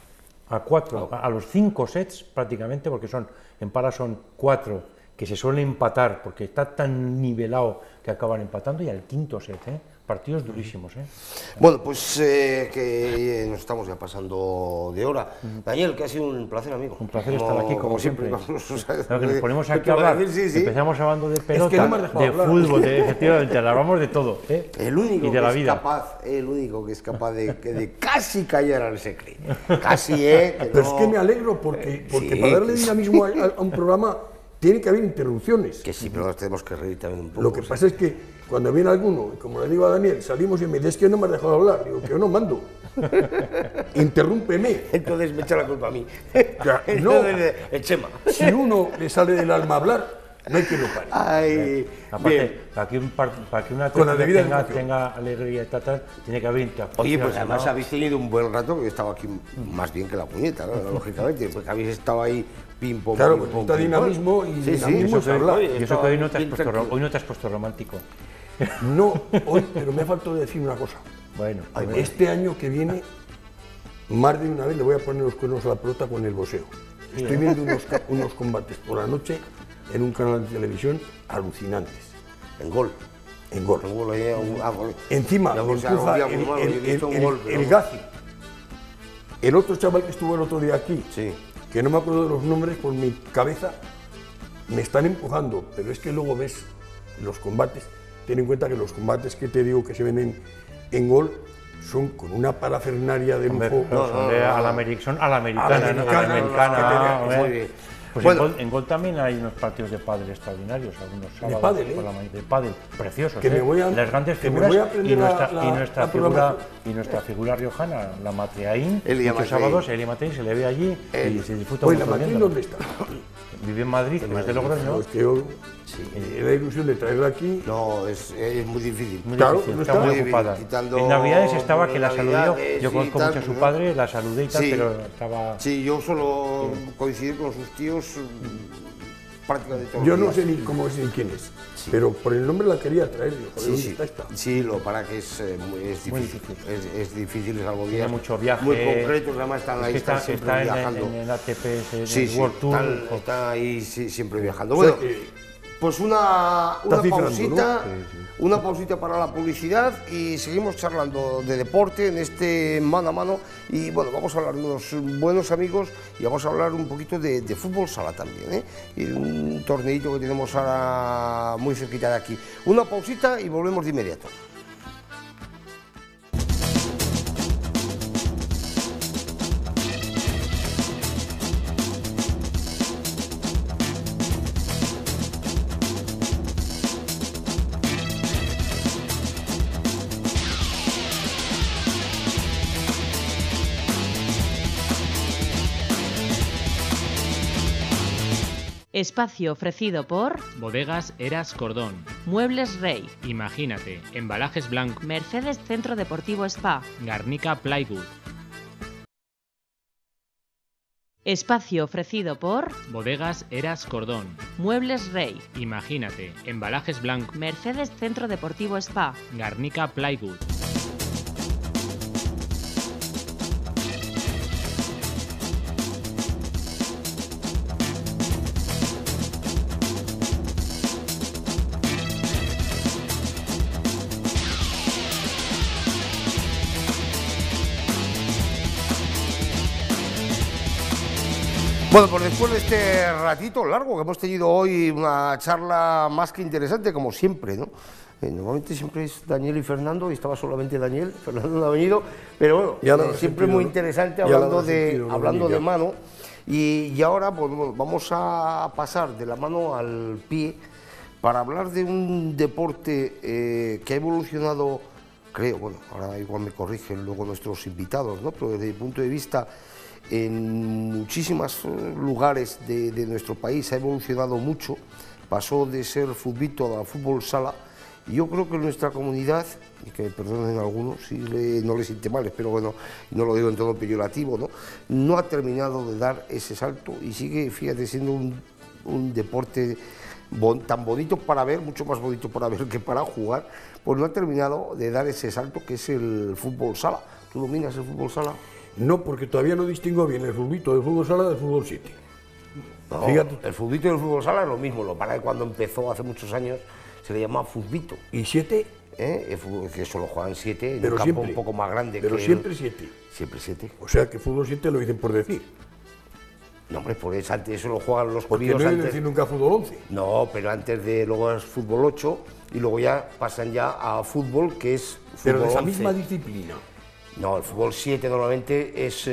a los 5 sets prácticamente, porque en pala son 4 que se suelen empatar porque está tan nivelado que acaban empatando, y al quinto set, partidos durísimos. Bueno, pues que nos estamos ya pasando de hora. Daniel, que ha sido un placer, amigo. Un placer estar aquí, como siempre. Claro, Que nos ponemos aquí a hablar, empezamos hablando de pelota, no me has dejado de hablar. fútbol, efectivamente, hablamos de todo, El único, y de la que vida. el único que es capaz de casi callar al secreto. Casi, Pero es que me alegro porque sí, para darle sí. dinamismo a un programa tiene que haber interrupciones. Que sí, pero nos tenemos que reír también un poco. Lo que pasa es que cuando viene alguno, y como le digo a Daniel, salimos y me dice, es que no me has dejado hablar. Digo, que yo no mando. Interrúmpeme. Entonces me echa la culpa a mí. Ya, no. Entonces, el Chema. Si uno le sale del alma hablar, no hay quien lo pare. Ay, Aparte, para que una Con la debida tenga, educación. tenga alegría y tal, tiene que haber interacción. Oye, pues ¿no? además habéis tenido un buen rato, que yo estaba aquí más bien que la puñeta, ¿no? Lógicamente, porque habéis estado ahí pim pom. Claro, pim, pues pom, está pim, dinamismo pom. y sí, dinamismo es hablar. Y eso que estaba hoy no te has bien puesto, tranquilo. hoy no te has puesto romántico. No, hoy, pero me ha faltado decir una cosa. Bueno, Ay, pues, Este año que viene, más de una vez le voy a poner los cuernos a la pelota con el boxeo. Estoy viendo unos combates por la noche en un canal de televisión alucinantes, En gol. en gol. En gol, gol. Encima Ya, me pues, empuja algún día muy malo, yo he visto un gol, pero el no. Gazi. El otro chaval que estuvo el otro día aquí, Sí. que no me acuerdo de los nombres por mi cabeza, me están empujando, pero es que luego ves los combates, ten en cuenta que los combates que te digo que se ven en gol son con una parafernalia de hombre, lujo. pero son a la americana, ¿no? A la americana, muy hombre. bien. Pues Bueno. en gol también hay unos partidos de pádel extraordinarios, algunos sábados pádel, ¿eh? por la mañana, de pádel, preciosos, Que me voy a- las grandes que me figuras voy a aprender nuestra la figura programación. y nuestra figura riojana, la Matreaín, Elia muchos Matreaín. sábados Elia Matreaín se le ve allí y se disfruta Oye, mucho ¿la Madrid viéndolo. dónde está? Vive en Madrid, que es de Logroño. No, es que yo era la ilusión de traerla aquí. No, es muy difícil. Muy Claro, difícil, no está está. muy Muy ocupada. bien, quitando En Navidades estaba que la saludé Navidades yo y conozco tal, mucho a su ¿no? padre, la saludé y tal, Sí. pero estaba... Sí, yo solo coincidir con sus tíos prácticamente todos Yo los no días. sé ni cómo es ni quién es, pero por el nombre la quería traer. Digo, joder, Sí, ¿dónde sí. está esta? Sí, lo para que es difícil. Es difícil, es algo Tiene mucho viaje. muy concretos, además están Es ahí, que están siempre está viajando. en el ATP, en Sí, el sí, World Tour. están ahí siempre viajando. O sea Bueno, que- pues una cifrando, pausita, ¿no? una pausita para la publicidad y seguimos charlando de deporte en este mano a mano y bueno, vamos a hablar de unos buenos amigos y vamos a hablar un poquito de fútbol sala también, ¿eh? Y de un torneito que tenemos ahora muy cerquita de aquí. Una pausita y volvemos de inmediato. Espacio ofrecido por Bodegas Eras Cordón. Muebles Rey, Imagínate, Embalajes Blanc, Mercedes Centro Deportivo Spa, Garnica Plywood. espacio ofrecido por Bodegas Eras Cordón. Muebles Rey, Imagínate, Embalajes Blanc, Mercedes Centro Deportivo Spa, Garnica Plywood. Bueno, pues después de este ratito largo que hemos tenido hoy, una charla más que interesante, como siempre, ¿no? Normalmente siempre es Daniel y Fernando, y estaba solamente Daniel, Fernando no ha venido, pero bueno, Ya lo habrás siempre sentido, muy ¿no? interesante Ya lo hablando habrás sentido, ¿no, hablando de Daniel? mano. Y ahora pues, bueno, vamos a pasar de la mano al pie para hablar de un deporte que ha evolucionado, creo, bueno, ahora igual me corrigen luego nuestros invitados, ¿no? Pero desde mi punto de vista, en muchísimos lugares de nuestro país ha evolucionado mucho, pasó de ser futbito a fútbol sala, y yo creo que nuestra comunidad, y que me perdonen algunos si no les siente mal, pero bueno, no lo digo en tono peyorativo, no ha terminado de dar ese salto y sigue, fíjate, siendo un deporte tan bonito para ver, mucho más bonito para ver que para jugar, pues no ha terminado de dar ese salto que es el fútbol sala. ¿Tú dominas el fútbol sala? No, porque todavía no distingo bien el futbolito del fútbol sala del fútbol 7. No, Fíjate. el futbito y el fútbol sala es lo mismo, lo para que cuando empezó hace muchos años se le llamaba futbito, ¿Y 7? que solo juegan 7 en Pero un campo siempre. un poco más grande. Pero que siempre 7. Siempre 7. O sea que fútbol 7 lo dicen por decir. No, hombre, pues antes eso lo juegan los Porque críos no deben antes. decir nunca fútbol 11. No, pero antes de luego es fútbol 8 y luego ya pasan ya a fútbol, que es fútbol Pero de esa 11. misma disciplina. No, el fútbol 7 normalmente es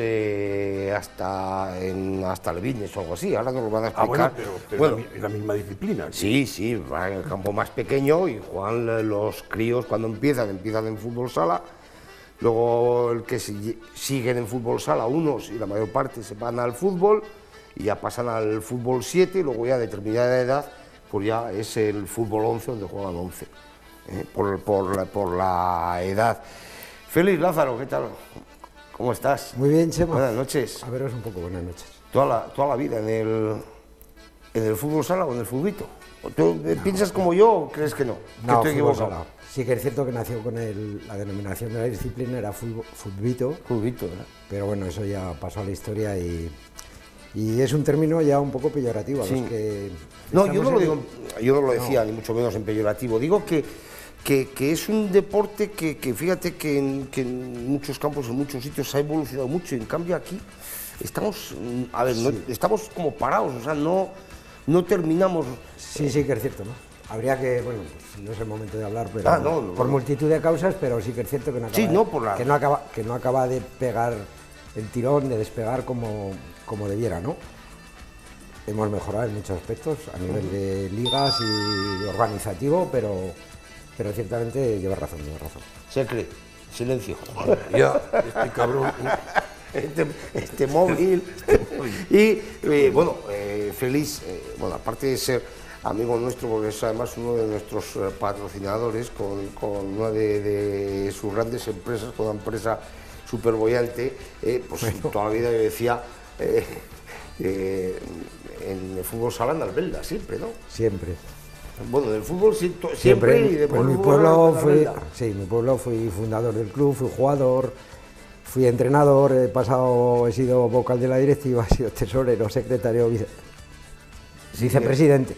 hasta Levines o algo así, ahora nos lo van a explicar. Bueno, pero Bueno, es la misma disciplina. sí, va en el campo más pequeño y juegan los críos cuando empiezan en fútbol sala, luego el que siguen en fútbol sala, unos y la mayor parte se van al fútbol y ya pasan al fútbol 7 y luego ya a determinada edad pues ya es el fútbol 11 donde juegan 11, por la edad. Félix Lázaro, ¿qué tal? ¿Cómo estás? Muy bien, Chema. Buenas noches. A veros un poco, buenas noches. Toda la vida en el fútbol sala o en el futbito. ¿Tú piensas como yo o crees que no? Que No, estoy fútbol equivocado. sala. Sí que es cierto que nació con la denominación de la disciplina, era futbito, Futbito, ¿verdad? pero bueno, eso ya pasó a la historia y es un término ya un poco peyorativo. Sí. Los que No, estamos yo no lo decía, ni mucho menos en peyorativo. Digo que es un deporte que fíjate que en muchos campos, en muchos sitios ha evolucionado mucho y en cambio aquí estamos, estamos como parados, o sea, no terminamos. Sí, que es cierto, ¿no? Habría que, bueno, pues no es el momento de hablar, pero No, por multitud de causas, pero sí que es cierto que no acaba, Sí, no, por la- que no acaba de pegar el tirón, de despegar como debiera, ¿no? Hemos mejorado en muchos aspectos, a nivel de ligas y organizativo, pero ciertamente lleva razón. Se cree, silencio. Ya, este cabrón. este móvil. Y bueno, Félix, bueno, aparte de ser amigo nuestro, porque es además uno de nuestros patrocinadores con una de sus grandes empresas, con una empresa súper bollante, pues toda la vida yo decía, en el fútbol sala en Albelda, siempre, ¿no? Siempre. Bueno, del fútbol siempre y después Pues del mi fútbol pueblo en fui, Albelda. sí, mi pueblo fui fundador del club, fui jugador, fui entrenador, he sido vocal de la directiva, he sido tesorero, secretario, vicepresidente.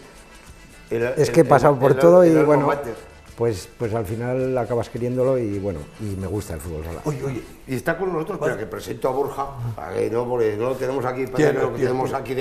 Es que he pasado por todo y el alma bueno, mater. pues al final acabas queriéndolo y bueno, y me gusta el fútbol sala. Oye, y está con nosotros, espera, que presento a Borja, no, porque no lo tenemos aquí, parece que lo tenemos aquí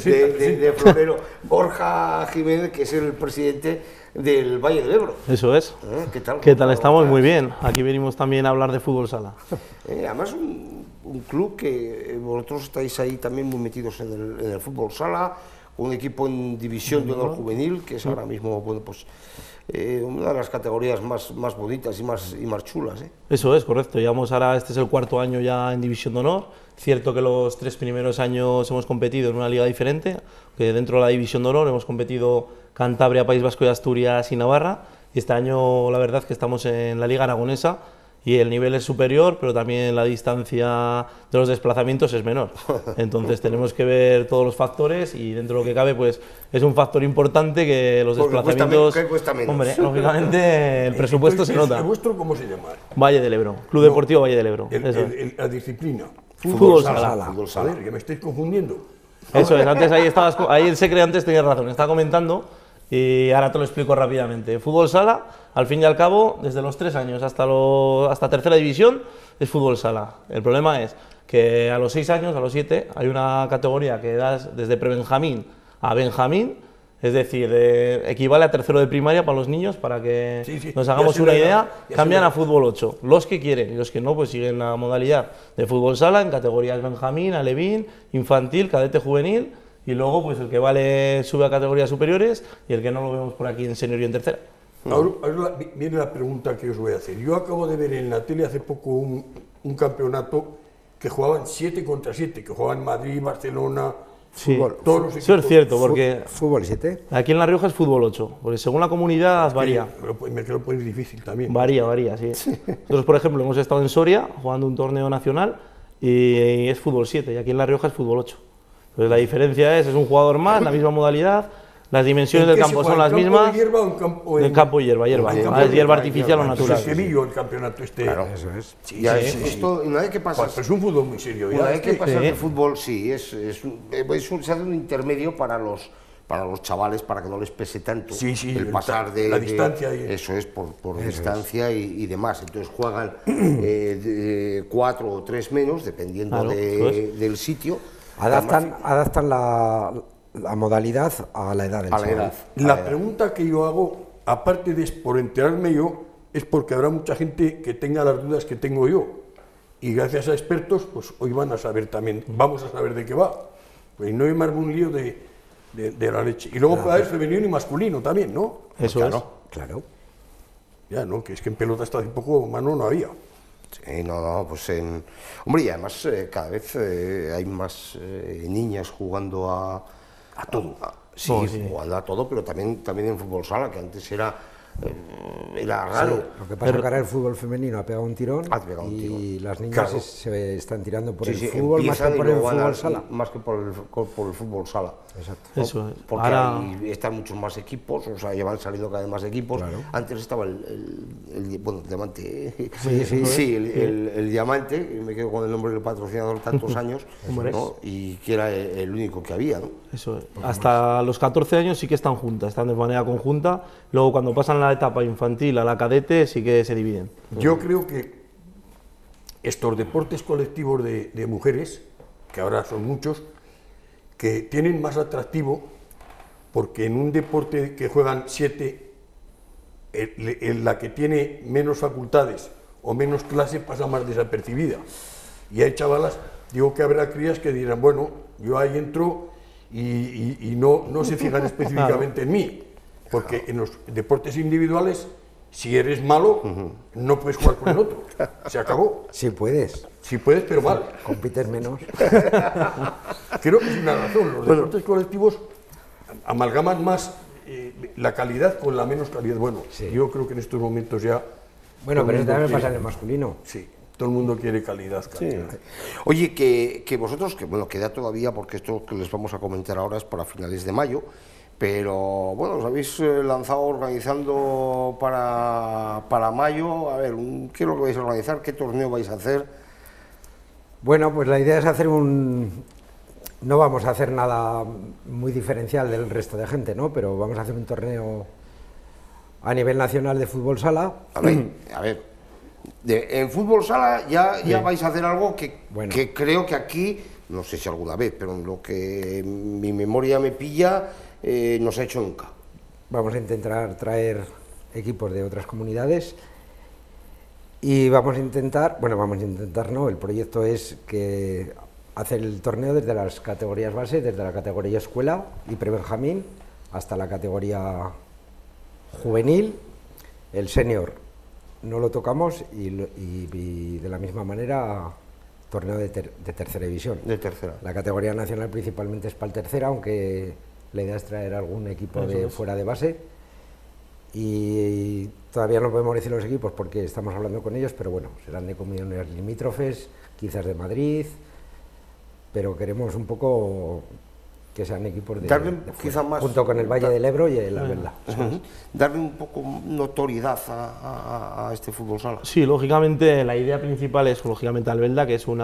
de florero, Borja Jiménez, que es el presidente del Valle del Ebro. Eso es. ¿Qué tal? ¿Qué tal? Estamos muy bien. Aquí venimos también a hablar de fútbol sala. Además, un club que vosotros estáis ahí también muy metidos en el fútbol sala, un equipo en división de honor juvenil, que es ahora mismo, bueno, pues una de las categorías más bonitas y más chulas. Eso es, correcto. Llevamos ahora, este es el cuarto año ya en división de honor. Cierto que los 3 primeros años hemos competido en una liga diferente, que dentro de la división de honor hemos competido Cantabria, País Vasco y Asturias y Navarra. Y este año la verdad es que estamos en la liga aragonesa y el nivel es superior, pero también la distancia de los desplazamientos es menor. Entonces tenemos que ver todos los factores y dentro de lo que cabe pues es un factor importante que los Porque desplazamientos... cuesta menos. Hombre, lógicamente el presupuesto se nota. ¿El vuestro cómo se llama? Valle del Ebro, Club Deportivo Valle del Ebro. Eso es. La disciplina. Fútbol sala. Fútbol sala. Joder, que me estáis confundiendo. Eso es, antes ahí el secre antes tenías razón, estaba comentando y ahora te lo explico rápidamente. Fútbol sala, al fin y al cabo, desde los 3 años hasta tercera división es fútbol sala. El problema es que a los 6 años, a los 7, hay una categoría que das desde prebenjamín a benjamín, es decir, equivale a tercero de primaria para los niños, para que Sí, nos ya hagamos sé una la edad, idea, ya sé cambian la a fútbol 8, los que quieren, y los que no, pues siguen la modalidad de fútbol sala en categorías benjamín, alevín, infantil, cadete juvenil, y luego pues el que vale sube a categorías superiores y el que no lo vemos por aquí en senior y en tercera. Ahora viene la pregunta que os voy a hacer. Yo acabo de ver en la tele hace poco un campeonato que jugaban 7 contra 7, que jugaban Madrid, Barcelona, Sí, todos los eso es cierto, porque Fútbol 7. aquí en La Rioja es fútbol 8, porque según la comunidad varía. Me lo pones difícil también. Varía, sí. Nosotros, por ejemplo, hemos estado en Soria jugando un torneo nacional y es fútbol 7, y aquí en La Rioja es fútbol 8. Entonces la diferencia es un jugador más, la misma modalidad, las dimensiones del campo son las mismas. ¿En campo de hierba o en campo En campo y hierba. en campo Es de hierba artificial o Es natural. Sevilla el campeonato este. Claro. Eso es. Sí, Ya, sí, sí. esto, una vez que pasas, Pues es un fútbol muy serio. una Ya, vez que es que- pasas sí. de fútbol, sí, se hace un intermedio para los chavales, para que no les pese tanto Sí, sí, el pasar de la distancia y- eso es, por distancia y demás. Entonces juegan 4 o 3 menos, dependiendo Claro, eso es. del sitio. Adaptan la modalidad a la edad del A la chaval. edad. La pregunta que yo hago, aparte de por enterarme yo, es porque habrá mucha gente que tenga las dudas que tengo yo. y gracias a expertos, pues hoy van a saber también, vamos a saber de qué va. Pues no hay más un lío de la leche. Y luego puede haber femenino y masculino también, ¿no? Eso Claro. es. Claro. Ya, ¿no? Que es que en pelota hasta hace poco, mano, no había. Sí, no, pues hombre, y además cada vez hay más niñas jugando a todo. Sí, No, sí. jugando a todo, pero también en fútbol sala, que antes era raro. Lo que pasa es que ahora el fútbol femenino ha pegado un tirón Ha pegado un y tirón. las niñas Claro. se están tirando por Sí, el sí, fútbol más que empiezan y por el luego van fútbol sala. más que por el fútbol sala. Exacto. Eso es. Porque Ahora, ahí están muchos más equipos, o sea, ya van saliendo cada vez más equipos. Claro. Antes estaba bueno, el diamante, Sí, el diamante, y me quedo con el nombre del patrocinador tantos años, Hombre. ¿no? Y que era el único que había, ¿no? eso es. Hasta los 14 años sí que están juntas, están de manera conjunta. Luego, cuando pasan la etapa infantil a la cadete, sí que se dividen. Yo creo que estos deportes colectivos de mujeres, que ahora son muchos, que tienen más atractivo, porque en un deporte que juegan 7, la que tiene menos facultades o menos clase pasa más desapercibida. Y hay chavalas, digo que habrá crías que dirán, bueno, yo ahí entro y no se fijan específicamente en mí, porque en los deportes individuales, si eres malo, no puedes jugar con el otro, se acabó. Sí puedes, Si puedes, pero mal. compites menos. Creo que es una razón, los deportes colectivos amalgaman más la calidad con la menos calidad. Bueno, Sí. yo creo que en estos momentos ya... Bueno, todo pero el eso mundo también pasa en quiere- el masculino. Sí, todo el mundo quiere calidad. Oye, que vosotros, que bueno, queda todavía, porque esto que les vamos a comentar ahora es para finales de mayo, pero bueno, os habéis lanzado organizando para mayo. A ver, ¿qué es lo que vais a organizar? ¿Qué torneo vais a hacer? Bueno, pues la idea es hacer no vamos a hacer nada muy diferencial del resto de gente, ¿no? Pero vamos a hacer un torneo a nivel nacional de fútbol sala. A ver, en fútbol sala ya vais a hacer algo Bueno. que creo que aquí, no sé si alguna vez, pero en lo que mi memoria me pilla, no se ha hecho nunca. Vamos a intentar traer equipos de otras comunidades y vamos a intentar no, el proyecto es que hacer el torneo desde las categorías base, desde la categoría escuela y prebenjamín hasta la categoría juvenil. El senior no lo tocamos y de la misma manera torneo de tercera división. De tercera. La categoría nacional principalmente es para el tercera, aunque la idea es traer algún equipo de fuera de base. Y todavía no podemos decir los equipos porque estamos hablando con ellos, pero bueno, serán de comunidades limítrofes, quizás de Madrid, pero queremos un poco que sean equipos de Darle fuera, quizá más- junto con el Valle del Ebro y el Albelda. Ujú. Darle un poco notoriedad a este fútbol sala. Sí, lógicamente la idea principal es lógicamente Albelda, que es un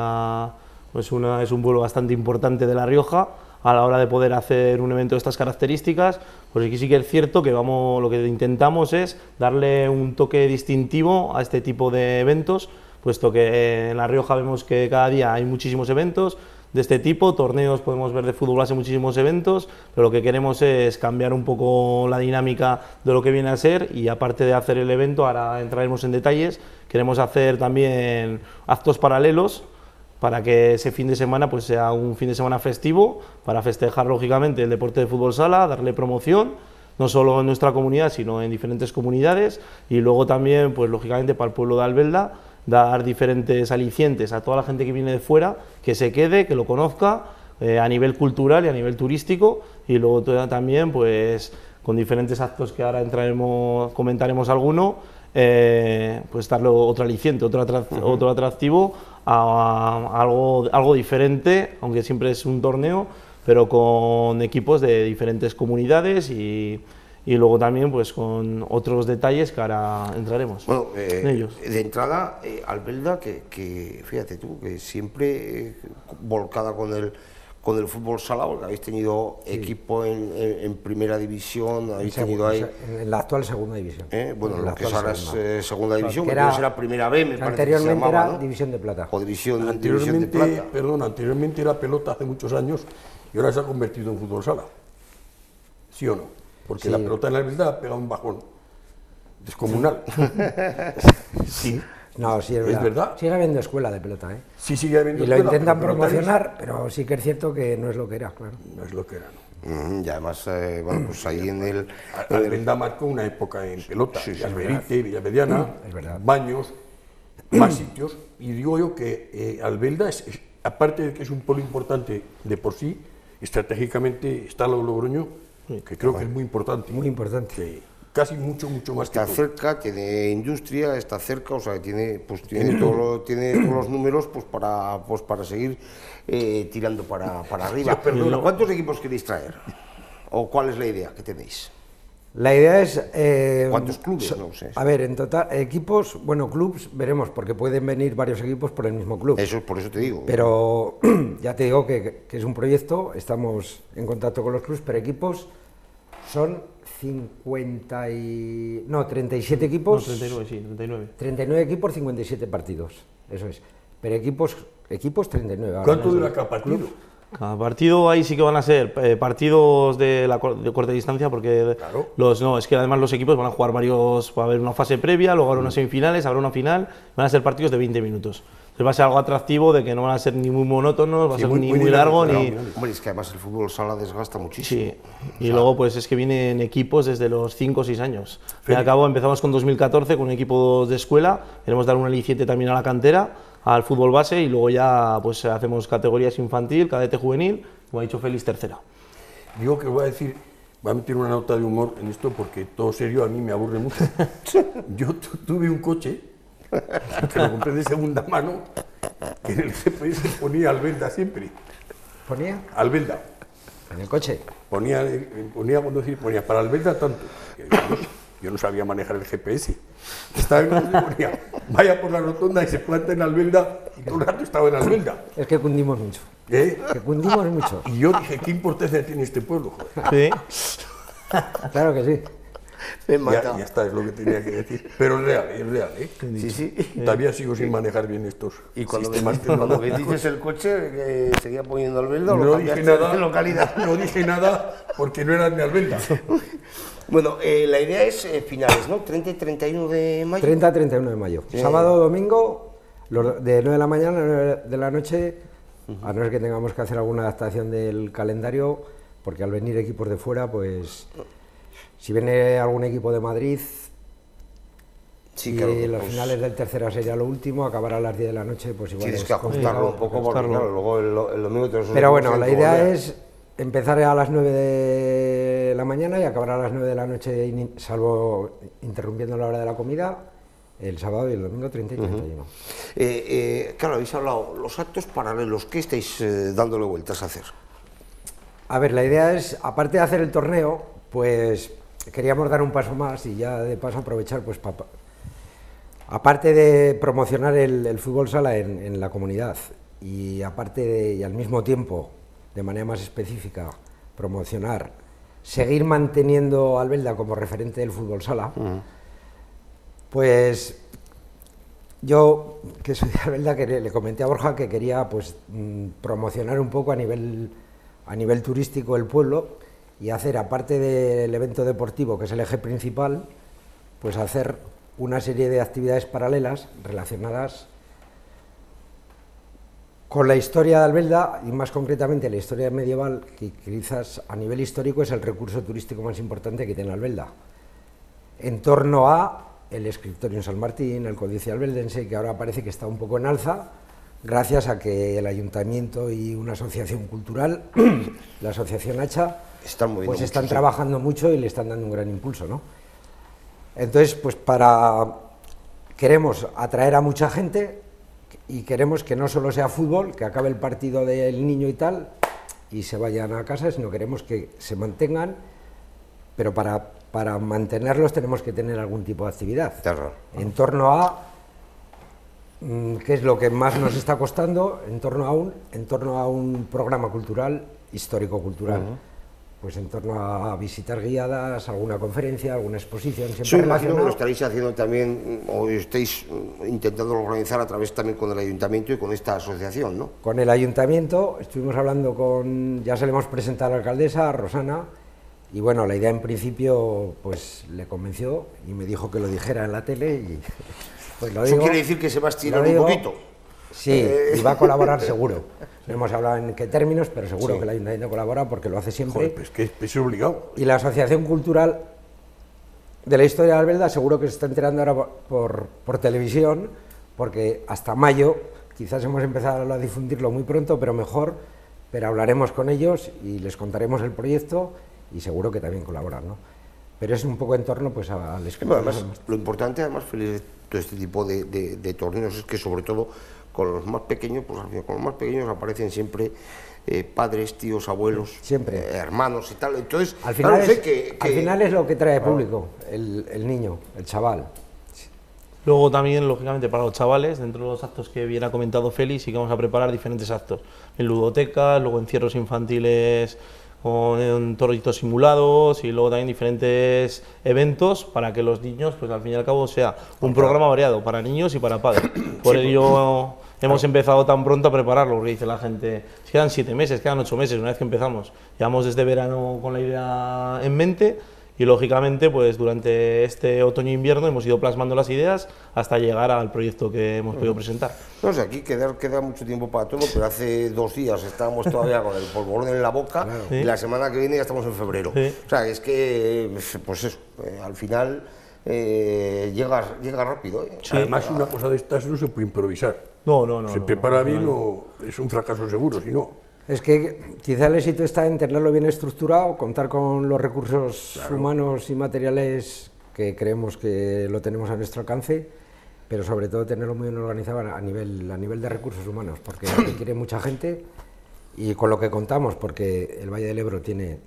pueblo bastante importante de La Rioja. A la hora de poder hacer un evento de estas características, pues aquí sí que es cierto que lo que intentamos es darle un toque distintivo a este tipo de eventos, puesto que en La Rioja vemos que cada día hay muchísimos eventos de este tipo, torneos podemos ver de fútbol base muchísimos eventos, pero lo que queremos es cambiar un poco la dinámica de lo que viene a ser, y aparte de hacer el evento, ahora entraremos en detalles, queremos hacer también actos paralelos para que ese fin de semana pues sea un fin de semana festivo, para festejar lógicamente el deporte de fútbol sala, darle promoción, no solo en nuestra comunidad, sino en diferentes comunidades, y luego también, pues lógicamente para el pueblo de Albelda, dar diferentes alicientes a toda la gente que viene de fuera, que se quede, que lo conozca a nivel cultural y a nivel turístico, y luego también pues con diferentes actos que ahora comentaremos alguno, pues darle otro aliciente, otro atractivo a algo diferente, aunque siempre es un torneo, pero con equipos de diferentes comunidades y luego también pues con otros detalles que ahora entraremos Bueno, en ellos. de entrada, Albelda, que fíjate tú, que siempre volcada con el fútbol sala, porque habéis tenido equipo en primera división, habéis tenido ahí... En la actual segunda división. Bueno, En la lo que es actual ahora es segunda división, que era- entonces era primera B, me parece que se Anteriormente llamaba, era ¿no? división de plata. O división de Anteriormente, plata. anteriormente era pelota hace muchos años y ahora se ha convertido en fútbol sala. ¿Sí o no? Porque Sí. la pelota en la verdad pega un bajón descomunal. Sí. No, sí, es verdad. Sigue habiendo escuela de pelota, ¿eh? Sí, sigue habiendo Y lo escuela, intentan pero pelotaris promocionar, pero sí que es cierto que no es lo que era, claro. no es lo que era, ¿no? Y además, bueno, pues ahí en el... Albelda marcó una época en pelota, Alberite, Villamediana, Es verdad. Baños, más sitios, y digo yo que Albelda, aparte de que es un polo importante de por sí, estratégicamente está Logroño, que creo que es muy importante. Muy importante. Que casi mucho más que Está todo. cerca, tiene industria, está cerca, o sea, tiene todos los números pues para seguir tirando para arriba. perdona. ¿Cuántos equipos queréis traer? ¿O cuál es la idea que tenéis? La idea es... ¿Cuántos clubes? No sé. A ver, en total, equipos, bueno, clubs, veremos, porque pueden venir varios equipos por el mismo club. Eso, por eso te digo. Pero ya te digo que es un proyecto, estamos en contacto con los clubs, pero equipos son 37 equipos. No, 39, sí, 39. 39 equipos, 57 partidos, eso es. Pero equipos 39. ahora ¿Cuánto mismo. dura cada partido? Cada partido ahí sí que van a ser partidos de corta distancia porque Claro. es que además los equipos van a jugar varios, va a haber una fase previa, luego habrá unas semifinales, habrá una final, van a ser partidos de 20 minutos. Entonces va a ser algo atractivo de que no van a ser ni muy monótonos, va a Sí, ser muy- ni muy muy largo dinámico, ni... claro, Hombre, es que además el fútbol sala desgasta muchísimo. Sí, y luego pues es que vienen equipos desde los 5 o 6 años. Al cabo empezamos con 2014 con equipos de escuela, queremos dar un aliciente también a la cantera, al fútbol base y luego ya pues hacemos categorías infantil, cadete juvenil, como ha dicho Félix, tercera. Digo que voy a decir, voy a meter una nota de humor en esto porque todo serio a mí me aburre mucho. Yo tuve un coche que lo compré de segunda mano, que en el GPS ponía Albelda siempre. ¿Ponía? Albelda. En el coche. Ponía conducir, ponía para Albelda tanto. Yo no sabía manejar el GPS. Estaba en un ponía, vaya por la rotonda y se planta en Albelda, y todo el rato estaba en Albelda. Es que cundimos mucho. ¿Eh? Que cundimos mucho. Y yo dije, ¿qué importancia tiene este pueblo? Joder. Sí. Claro que sí. Me mata. Ya está, es lo que tenía que decir. Pero es real, ¿eh? Sí, sí. Todavía sigo sin manejar bien estos Y cuando sistemas cuando tecnológicos. dices el coche, seguía poniendo Albelda o No lo dije cambiaste nada, de localidad. no dije nada porque no eran de Albelda. Bueno, la idea es finales, ¿no? 30 y 31 de mayo. 30 a 31 de mayo. Sábado, domingo, de 9 de la mañana a 9 de la noche, a no ser que tengamos que hacer alguna adaptación del calendario, porque al venir equipos de fuera, pues si viene algún equipo de Madrid, Sí, y claro, los pues, finales del tercera sería lo último, acabará a las 10 de la noche, pues igual tienes es que ajustarlo un poco porque ajustarlo. claro, luego el domingo te lo Pero bueno, la suelen idea volver. es empezar a las 9 de la mañana y acabar a las 9 de la noche, salvo interrumpiendo la hora de la comida, el sábado y el domingo 30 y 31. Claro, habéis hablado, los actos paralelos, ¿qué estáis dándole vueltas a hacer? A ver, la idea es, aparte de hacer el torneo, pues queríamos dar un paso más y ya de paso aprovechar, pues aparte de promocionar el fútbol sala en la comunidad y y al mismo tiempo, de manera más específica, promocionar, seguir manteniendo a Albelda como referente del fútbol sala, pues yo, que soy de Albelda, que le comenté a Borja que quería pues promocionar un poco a nivel turístico el pueblo y hacer, aparte del evento deportivo, que es el eje principal, pues hacer una serie de actividades paralelas relacionadas con la historia de Albelda y más concretamente la historia medieval, que quizás a nivel histórico es el recurso turístico más importante que tiene Albelda, en torno a el escritorio en San Martín, el códice albeldense, que ahora parece que está un poco en alza, gracias a que el ayuntamiento y una asociación cultural, la asociación Hacha, Están moviendo pues mucho, están sí. trabajando mucho y le están dando un gran impulso, ¿no? Entonces, pues queremos atraer a mucha gente y queremos que no solo sea fútbol, que acabe el partido del niño y tal y se vayan a casa, sino queremos que se mantengan, pero para mantenerlos tenemos que tener algún tipo de actividad Claro. en torno a qué es lo que más nos está costando, en torno a un programa cultural, histórico-cultural. Pues en torno a visitar guiadas, alguna conferencia, alguna exposición, siempre Yo imagino que relacionado. lo estaréis haciendo también, o estáis intentando organizar a través también con el ayuntamiento y con esta asociación, ¿no? Con el ayuntamiento estuvimos hablando ya se le hemos presentado a la alcaldesa, a Rosana, y bueno, la idea en principio pues le convenció y me dijo que lo dijera en la tele Pues lo Eso digo, quiere decir que se va a estirar lo digo, un poquito. Sí, y va a colaborar seguro. No hemos hablado en qué términos, pero seguro Sí. que el Ayuntamiento colabora porque lo hace siempre. Joder, pues que es obligado. Y la Asociación Cultural de la Historia de Albelda seguro que se está enterando ahora por televisión, porque hasta mayo, quizás hemos empezado a difundirlo muy pronto, pero mejor, pero hablaremos con ellos y les contaremos el proyecto y seguro que también colaboran, ¿no? Pero es un poco en torno pues, al Bueno, escritor. además, lo importante, además, Félix, de todo este tipo de torneos es que, sobre todo, con los más pequeños, pues al final, con los más pequeños aparecen siempre padres, tíos, abuelos, Siempre. hermanos y tal. Entonces, Al final, claro, es, sé que al final es lo que trae público, el niño, el chaval. Luego también, lógicamente, para los chavales, dentro de los actos que bien ha comentado Félix, sí que vamos a preparar diferentes actos. En ludotecas, luego encierros infantiles con toritos simulados y luego también diferentes eventos para que los niños, pues al fin y al cabo, sea un programa variado para niños y para padres. Por ello hemos empezado tan pronto a prepararlo, porque dice la gente, si quedan 7 meses, quedan 8 meses, una vez que empezamos. Llevamos desde verano con la idea en mente. Y lógicamente, pues durante este otoño e invierno hemos ido plasmando las ideas hasta llegar al proyecto que hemos podido presentar. no sé, aquí queda mucho tiempo para todo, pero hace 2 días estábamos todavía con el polvorón en la boca y la semana que viene ya estamos en febrero. Sí. O sea, es que, pues eso, al final llega rápido. Además, una cosa de estas no se puede improvisar. No. Se prepara bien o es un fracaso seguro, si no. Es que quizá el éxito está en tenerlo bien estructurado, contar con los recursos humanos y materiales que creemos que lo tenemos a nuestro alcance, pero sobre todo tenerlo muy bien organizado a nivel de recursos humanos, porque requiere mucha gente y con lo que contamos, porque el Valle del Ebro tiene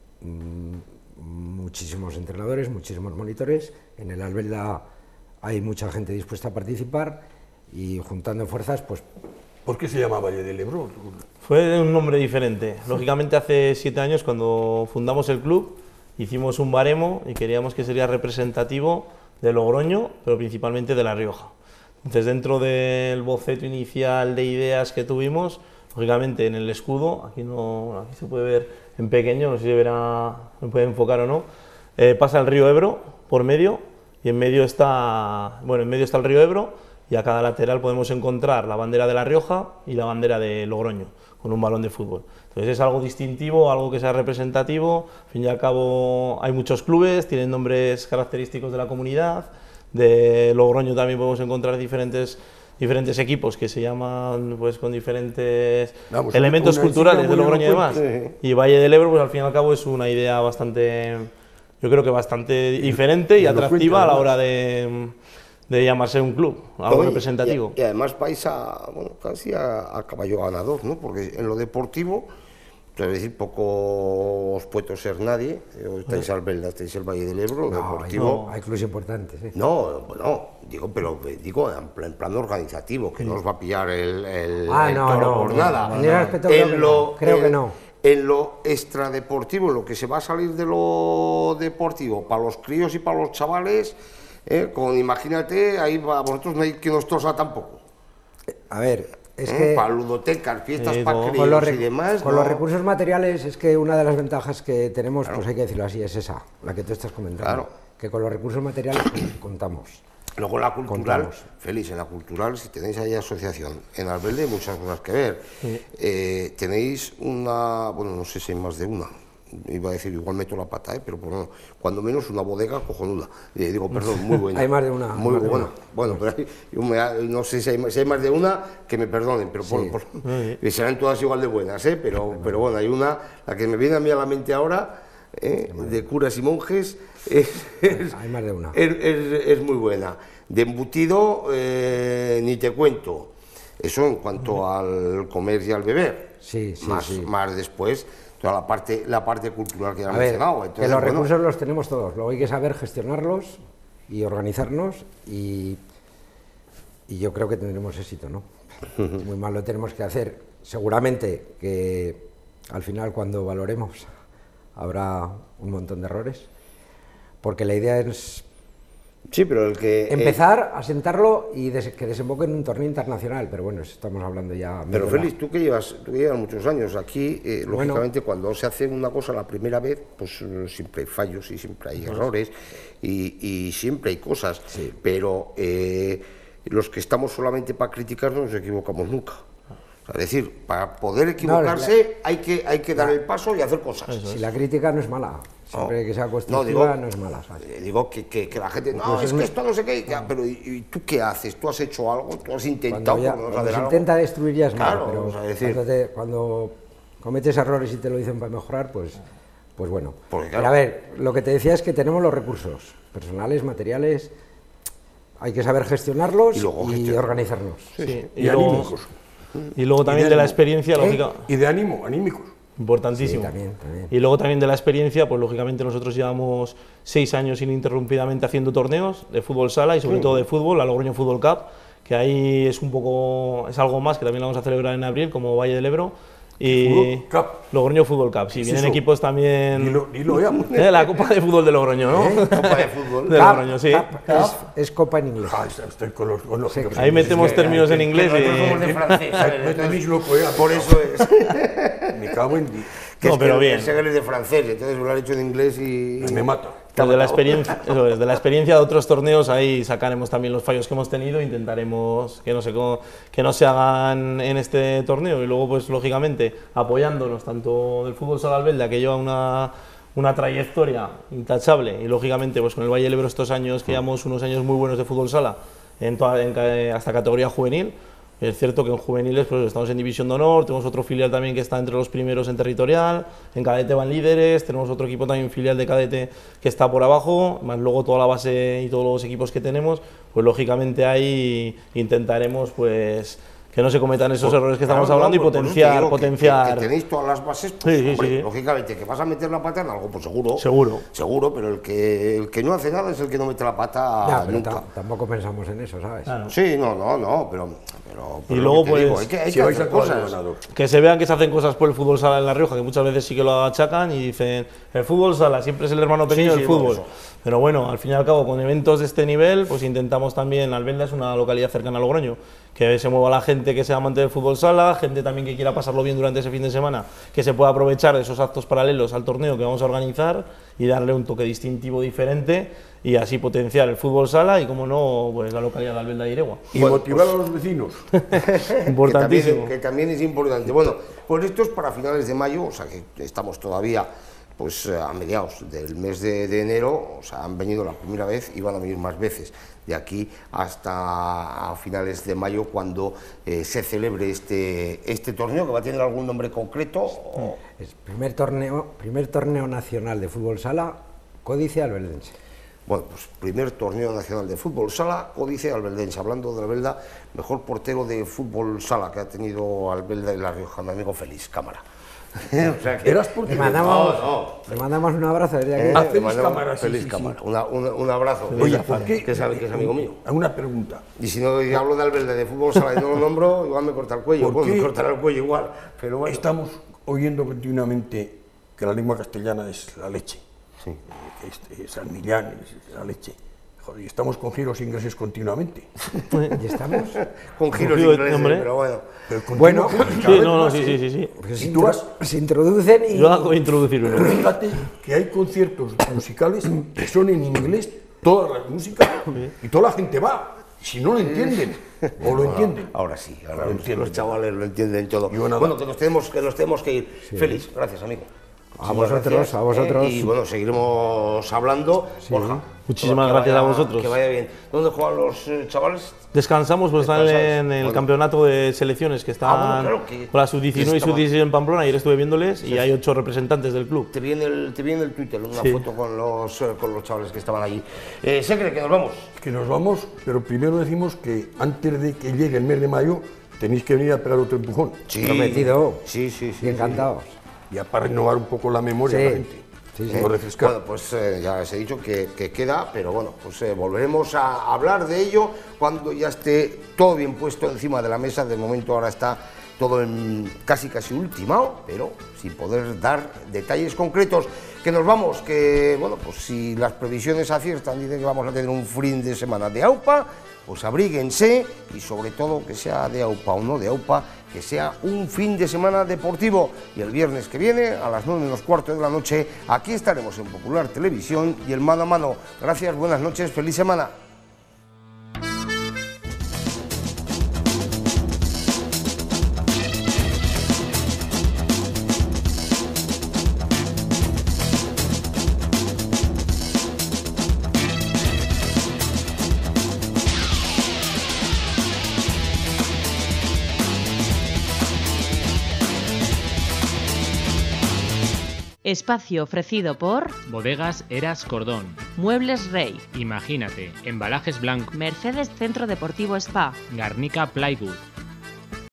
muchísimos entrenadores, muchísimos monitores, en el Albelda hay mucha gente dispuesta a participar y juntando fuerzas, pues... ¿Por qué se llama Valle del Ebro? Fue un nombre diferente. Lógicamente hace 7 años cuando fundamos el club hicimos un baremo y queríamos que sería representativo de Logroño, pero principalmente de La Rioja. Entonces dentro del boceto inicial de ideas que tuvimos, lógicamente en el escudo, aquí se puede ver en pequeño, no sé si me puede enfocar o no, pasa el río Ebro por medio y en medio está el río Ebro. Y a cada lateral podemos encontrar la bandera de La Rioja y la bandera de Logroño, con un balón de fútbol. Entonces es algo distintivo, algo que sea representativo. Al fin y al cabo hay muchos clubes, tienen nombres característicos de la comunidad. De Logroño también podemos encontrar diferentes equipos que se llaman pues con diferentes elementos culturales de Logroño y demás. Y Valle del Ebro, pues al fin y al cabo es una idea bastante, yo creo que bastante diferente y atractiva a la hora de llamarse un club, algo representativo. Y además vais casi a caballo ganador, ¿no? Porque en lo deportivo, es decir, poco os puede ser nadie, estáis Albelda, estáis el Valle del Ebro, lo deportivo... Hay clubes importantes, ¿eh? No, digo en plan organizativo, que no os va a pillar el toro por nada. En ese aspecto creo que no. En lo extradeportivo, en lo que se va a salir de lo deportivo, para los críos y para los chavales... imagínate, ahí a vosotros no hay que nos tosa tampoco. A ver, es que... Para ludotecas, fiestas para con críos y demás... Con los recursos materiales es que una de las ventajas que tenemos, pues hay que decirlo así, es esa, la que tú estás comentando. Claro. Que con los recursos materiales contamos. Luego en la cultural, Félix, en la cultural, si tenéis ahí asociación, en Albelda hay muchas cosas que ver. Tenéis una, no sé si hay más de una, iba a decir, igual meto la pata, pero bueno, cuando menos una bodega cojonuda. Perdón, muy buena. Hay más de una. Muy buena. Bueno, pero no sé si hay más de una, que me perdonen, pero serán todas igual de buenas, pero bueno, hay una, la que me viene a mí a la mente ahora, de curas y monjes, hay más de una. Es muy buena. De embutido, ni te cuento. Eso en cuanto al comer y al beber. Sí. Más después, toda la parte cultural que ya he mencionado. Entonces, que los recursos los tenemos todos, luego hay que saber gestionarlos y organizarnos y yo creo que tendremos éxito, ¿no? Muy mal lo tenemos que hacer. Seguramente que al final cuando valoremos habrá un montón de errores, porque la idea es empezar a sentarlo y que desemboque en un torneo internacional, pero bueno, estamos hablando ya... Pero Félix, tú que llevas muchos años aquí, lógicamente cuando se hace una cosa la primera vez, pues siempre hay fallos y siempre hay errores y siempre hay cosas, pero los que estamos solamente para criticar no nos equivocamos nunca. O sea, es decir, para poder equivocarse hay que dar el paso y hacer cosas. Si la crítica no es mala, siempre que sea constructiva no es mala. ¿sabes? Digo que la gente, no, es que esto no sé qué, pero ¿y tú qué haces? ¿Tú has hecho algo? ¿Tú has intentado Cuando se intenta destruir ya es malo, Claro, pero o sea, decir, cuando cometes errores y te lo dicen para mejorar, pues bueno. Porque, Pero claro, a ver, lo que te decía es que tenemos los recursos personales, materiales, hay que saber gestionarlos Y luego y gestionar. organizarnos. Sí, Y anímicos. y luego también de la experiencia, lógica, Y de anímicos. importantísimo. Sí, también. Y luego también de la experiencia, pues lógicamente nosotros llevamos 6 años ininterrumpidamente haciendo torneos de fútbol sala y sobre todo de fútbol, la Logroño Fútbol Cup, que ahí es algo más, que también lo vamos a celebrar en abril, como Valle del Ebro. Y Fútbol Cup. Logroño Fútbol Cup, sí, vienen eso? equipos también... Dilo ya. La Copa de Fútbol de Logroño, ¿no? Copa de fútbol. De Logroño, sí. Es copa en inglés. Ah, estoy con los Sí. Ahí metemos términos en inglés Nosotros somos de y... francés, ¿sabes? Me tenéis loco, Por eso es. Me cago en Dios. Que No, es pero que bien. el Segal es de francés, entonces lo han hecho en inglés y... Me mata. Pues de la experiencia, eso es, de la experiencia de otros torneos, ahí sacaremos también los fallos que hemos tenido, intentaremos que no se hagan en este torneo y luego, pues lógicamente, apoyándonos tanto del fútbol sala Albelda, que lleva una trayectoria intachable, y lógicamente pues con el Valle del Ebro estos años, que llevamos unos años muy buenos de fútbol sala, hasta categoría juvenil. Es cierto que en juveniles pues estamos en División de Honor, tenemos otro filial también que está entre los primeros en territorial, en cadete van líderes, tenemos otro equipo también filial de cadete que está por abajo, más luego toda la base y todos los equipos que tenemos, pues lógicamente ahí intentaremos pues que no se cometan esos errores que estamos hablando y potenciar... Que tenéis todas las bases, pues, Sí, sí, hombre, sí. lógicamente, que vas a meter la pata en algo, pues seguro. Seguro. Pero el que no hace nada es el que no mete la pata Ya, pero nunca. tampoco pensamos en eso, ¿sabes? Claro. Sí, no, pero Y lo luego, que te digo, pues, hay que Si vais hacer a jugar cosas. ganador. Que se vean que se hacen cosas por el fútbol sala en La Rioja, que muchas veces sí que lo achacan y dicen, el fútbol sala siempre es el hermano pequeño Sí, del sí, fútbol. eso. Pero bueno, al fin y al cabo, con eventos de este nivel, pues intentamos también, Albelda es una localidad cercana a Logroño, que se mueva la gente que sea amante del fútbol sala, gente también que quiera pasarlo bien durante ese fin de semana, que se pueda aprovechar de esos actos paralelos al torneo que vamos a organizar y darle un toque distintivo diferente y así potenciar el fútbol sala y, como no, pues la localidad de Albelda y Iregua. Y motivar a los vecinos. Importantísimo. Que también es importante. Bueno, pues esto es para finales de mayo, o sea que estamos todavía pues a mediados del mes de enero, o sea, han venido la primera vez y van a venir más veces, de aquí hasta a finales de mayo, cuando se celebre este torneo, que va a tener algún nombre concreto. O... Es primer torneo nacional de fútbol sala, Códice Albeldense. Bueno, pues primer torneo nacional de fútbol sala, Códice Albeldense. Hablando de Albelda, mejor portero de fútbol sala que ha tenido Albelda y La Rioja, mi amigo Félix Cámara. O sea que... ¿Eras Le portero? mandamos un abrazo desde aquí. Ah, Le Félix mandamos Cámara, sí, Félix sí, Cámara. Un abrazo. Oye, ¿por qué? Que sabe que es amigo mío. Una pregunta. Y si no hablo de Albelda de fútbol sala y no lo nombro, igual me corta el cuello. ¿Por Bueno, qué? me cortará el cuello igual. Pero bueno. Estamos oyendo continuamente que la lengua castellana es la leche. Sí. Que San Millán es la leche. Joder, y estamos con giros ingleses continuamente. ¿Y estamos? Con giros Giro de ingleses, nombre. pero bueno. Pero Bueno, continuamente, Sí, cada vez no, más, sí. Pues Si tú vas- se introducen y... Yo acabo de introducir uno. Fíjate que hay conciertos musicales que son en inglés, todas las músicas, y toda la gente va. Si no lo entienden, o lo entienden. Ahora sí, ahora Lo los entienden. chavales lo entienden todo. Y bueno, Bueno, que nos tenemos que ir. Félix, gracias, amigo. A Muchísimas vosotros, gracias, a vosotros. Y bueno, seguiremos hablando. Borja, Muchísimas que gracias a vaya- vosotros. Que vaya bien. ¿Dónde juegan los chavales? Descansamos, pues están Descansáis. en el Bueno. campeonato de selecciones que están bueno, claro, que con la sub-19 y estaba- sub-16 en Pamplona. Ayer estuve viéndoles y hay 8 representantes del club. Te viene el Twitter, una Sí. foto con los chavales que estaban allí. Secre, que nos vamos. Que nos vamos, pero primero decimos que antes de que llegue el mes de mayo tenéis que venir a pegar otro empujón. Sí. Prometido. Sí. Y encantados. Ya para renovar un poco la memoria de la Sí. gente. Sí, Como refrescar. Bueno, pues ya os he dicho que queda, pero bueno, pues volveremos a hablar de ello cuando ya esté todo bien puesto encima de la mesa. De momento ahora está todo casi ultimado, pero sin poder dar detalles concretos. Que nos vamos, que bueno, pues si las previsiones aciertan, dicen que vamos a tener un fin de semana de AUPA, pues abríguense y sobre todo que sea de AUPA o no de AUPA, que sea un fin de semana deportivo. Y el viernes que viene, a las 9:15 de la noche, aquí estaremos en Popular Televisión y el Mano a Mano. Gracias, buenas noches, feliz semana. Espacio ofrecido por Bodegas Eras Cordón. Muebles Rey, Imagínate, Embalajes Blanc, Mercedes Centro Deportivo Spa, Garnica Plywood.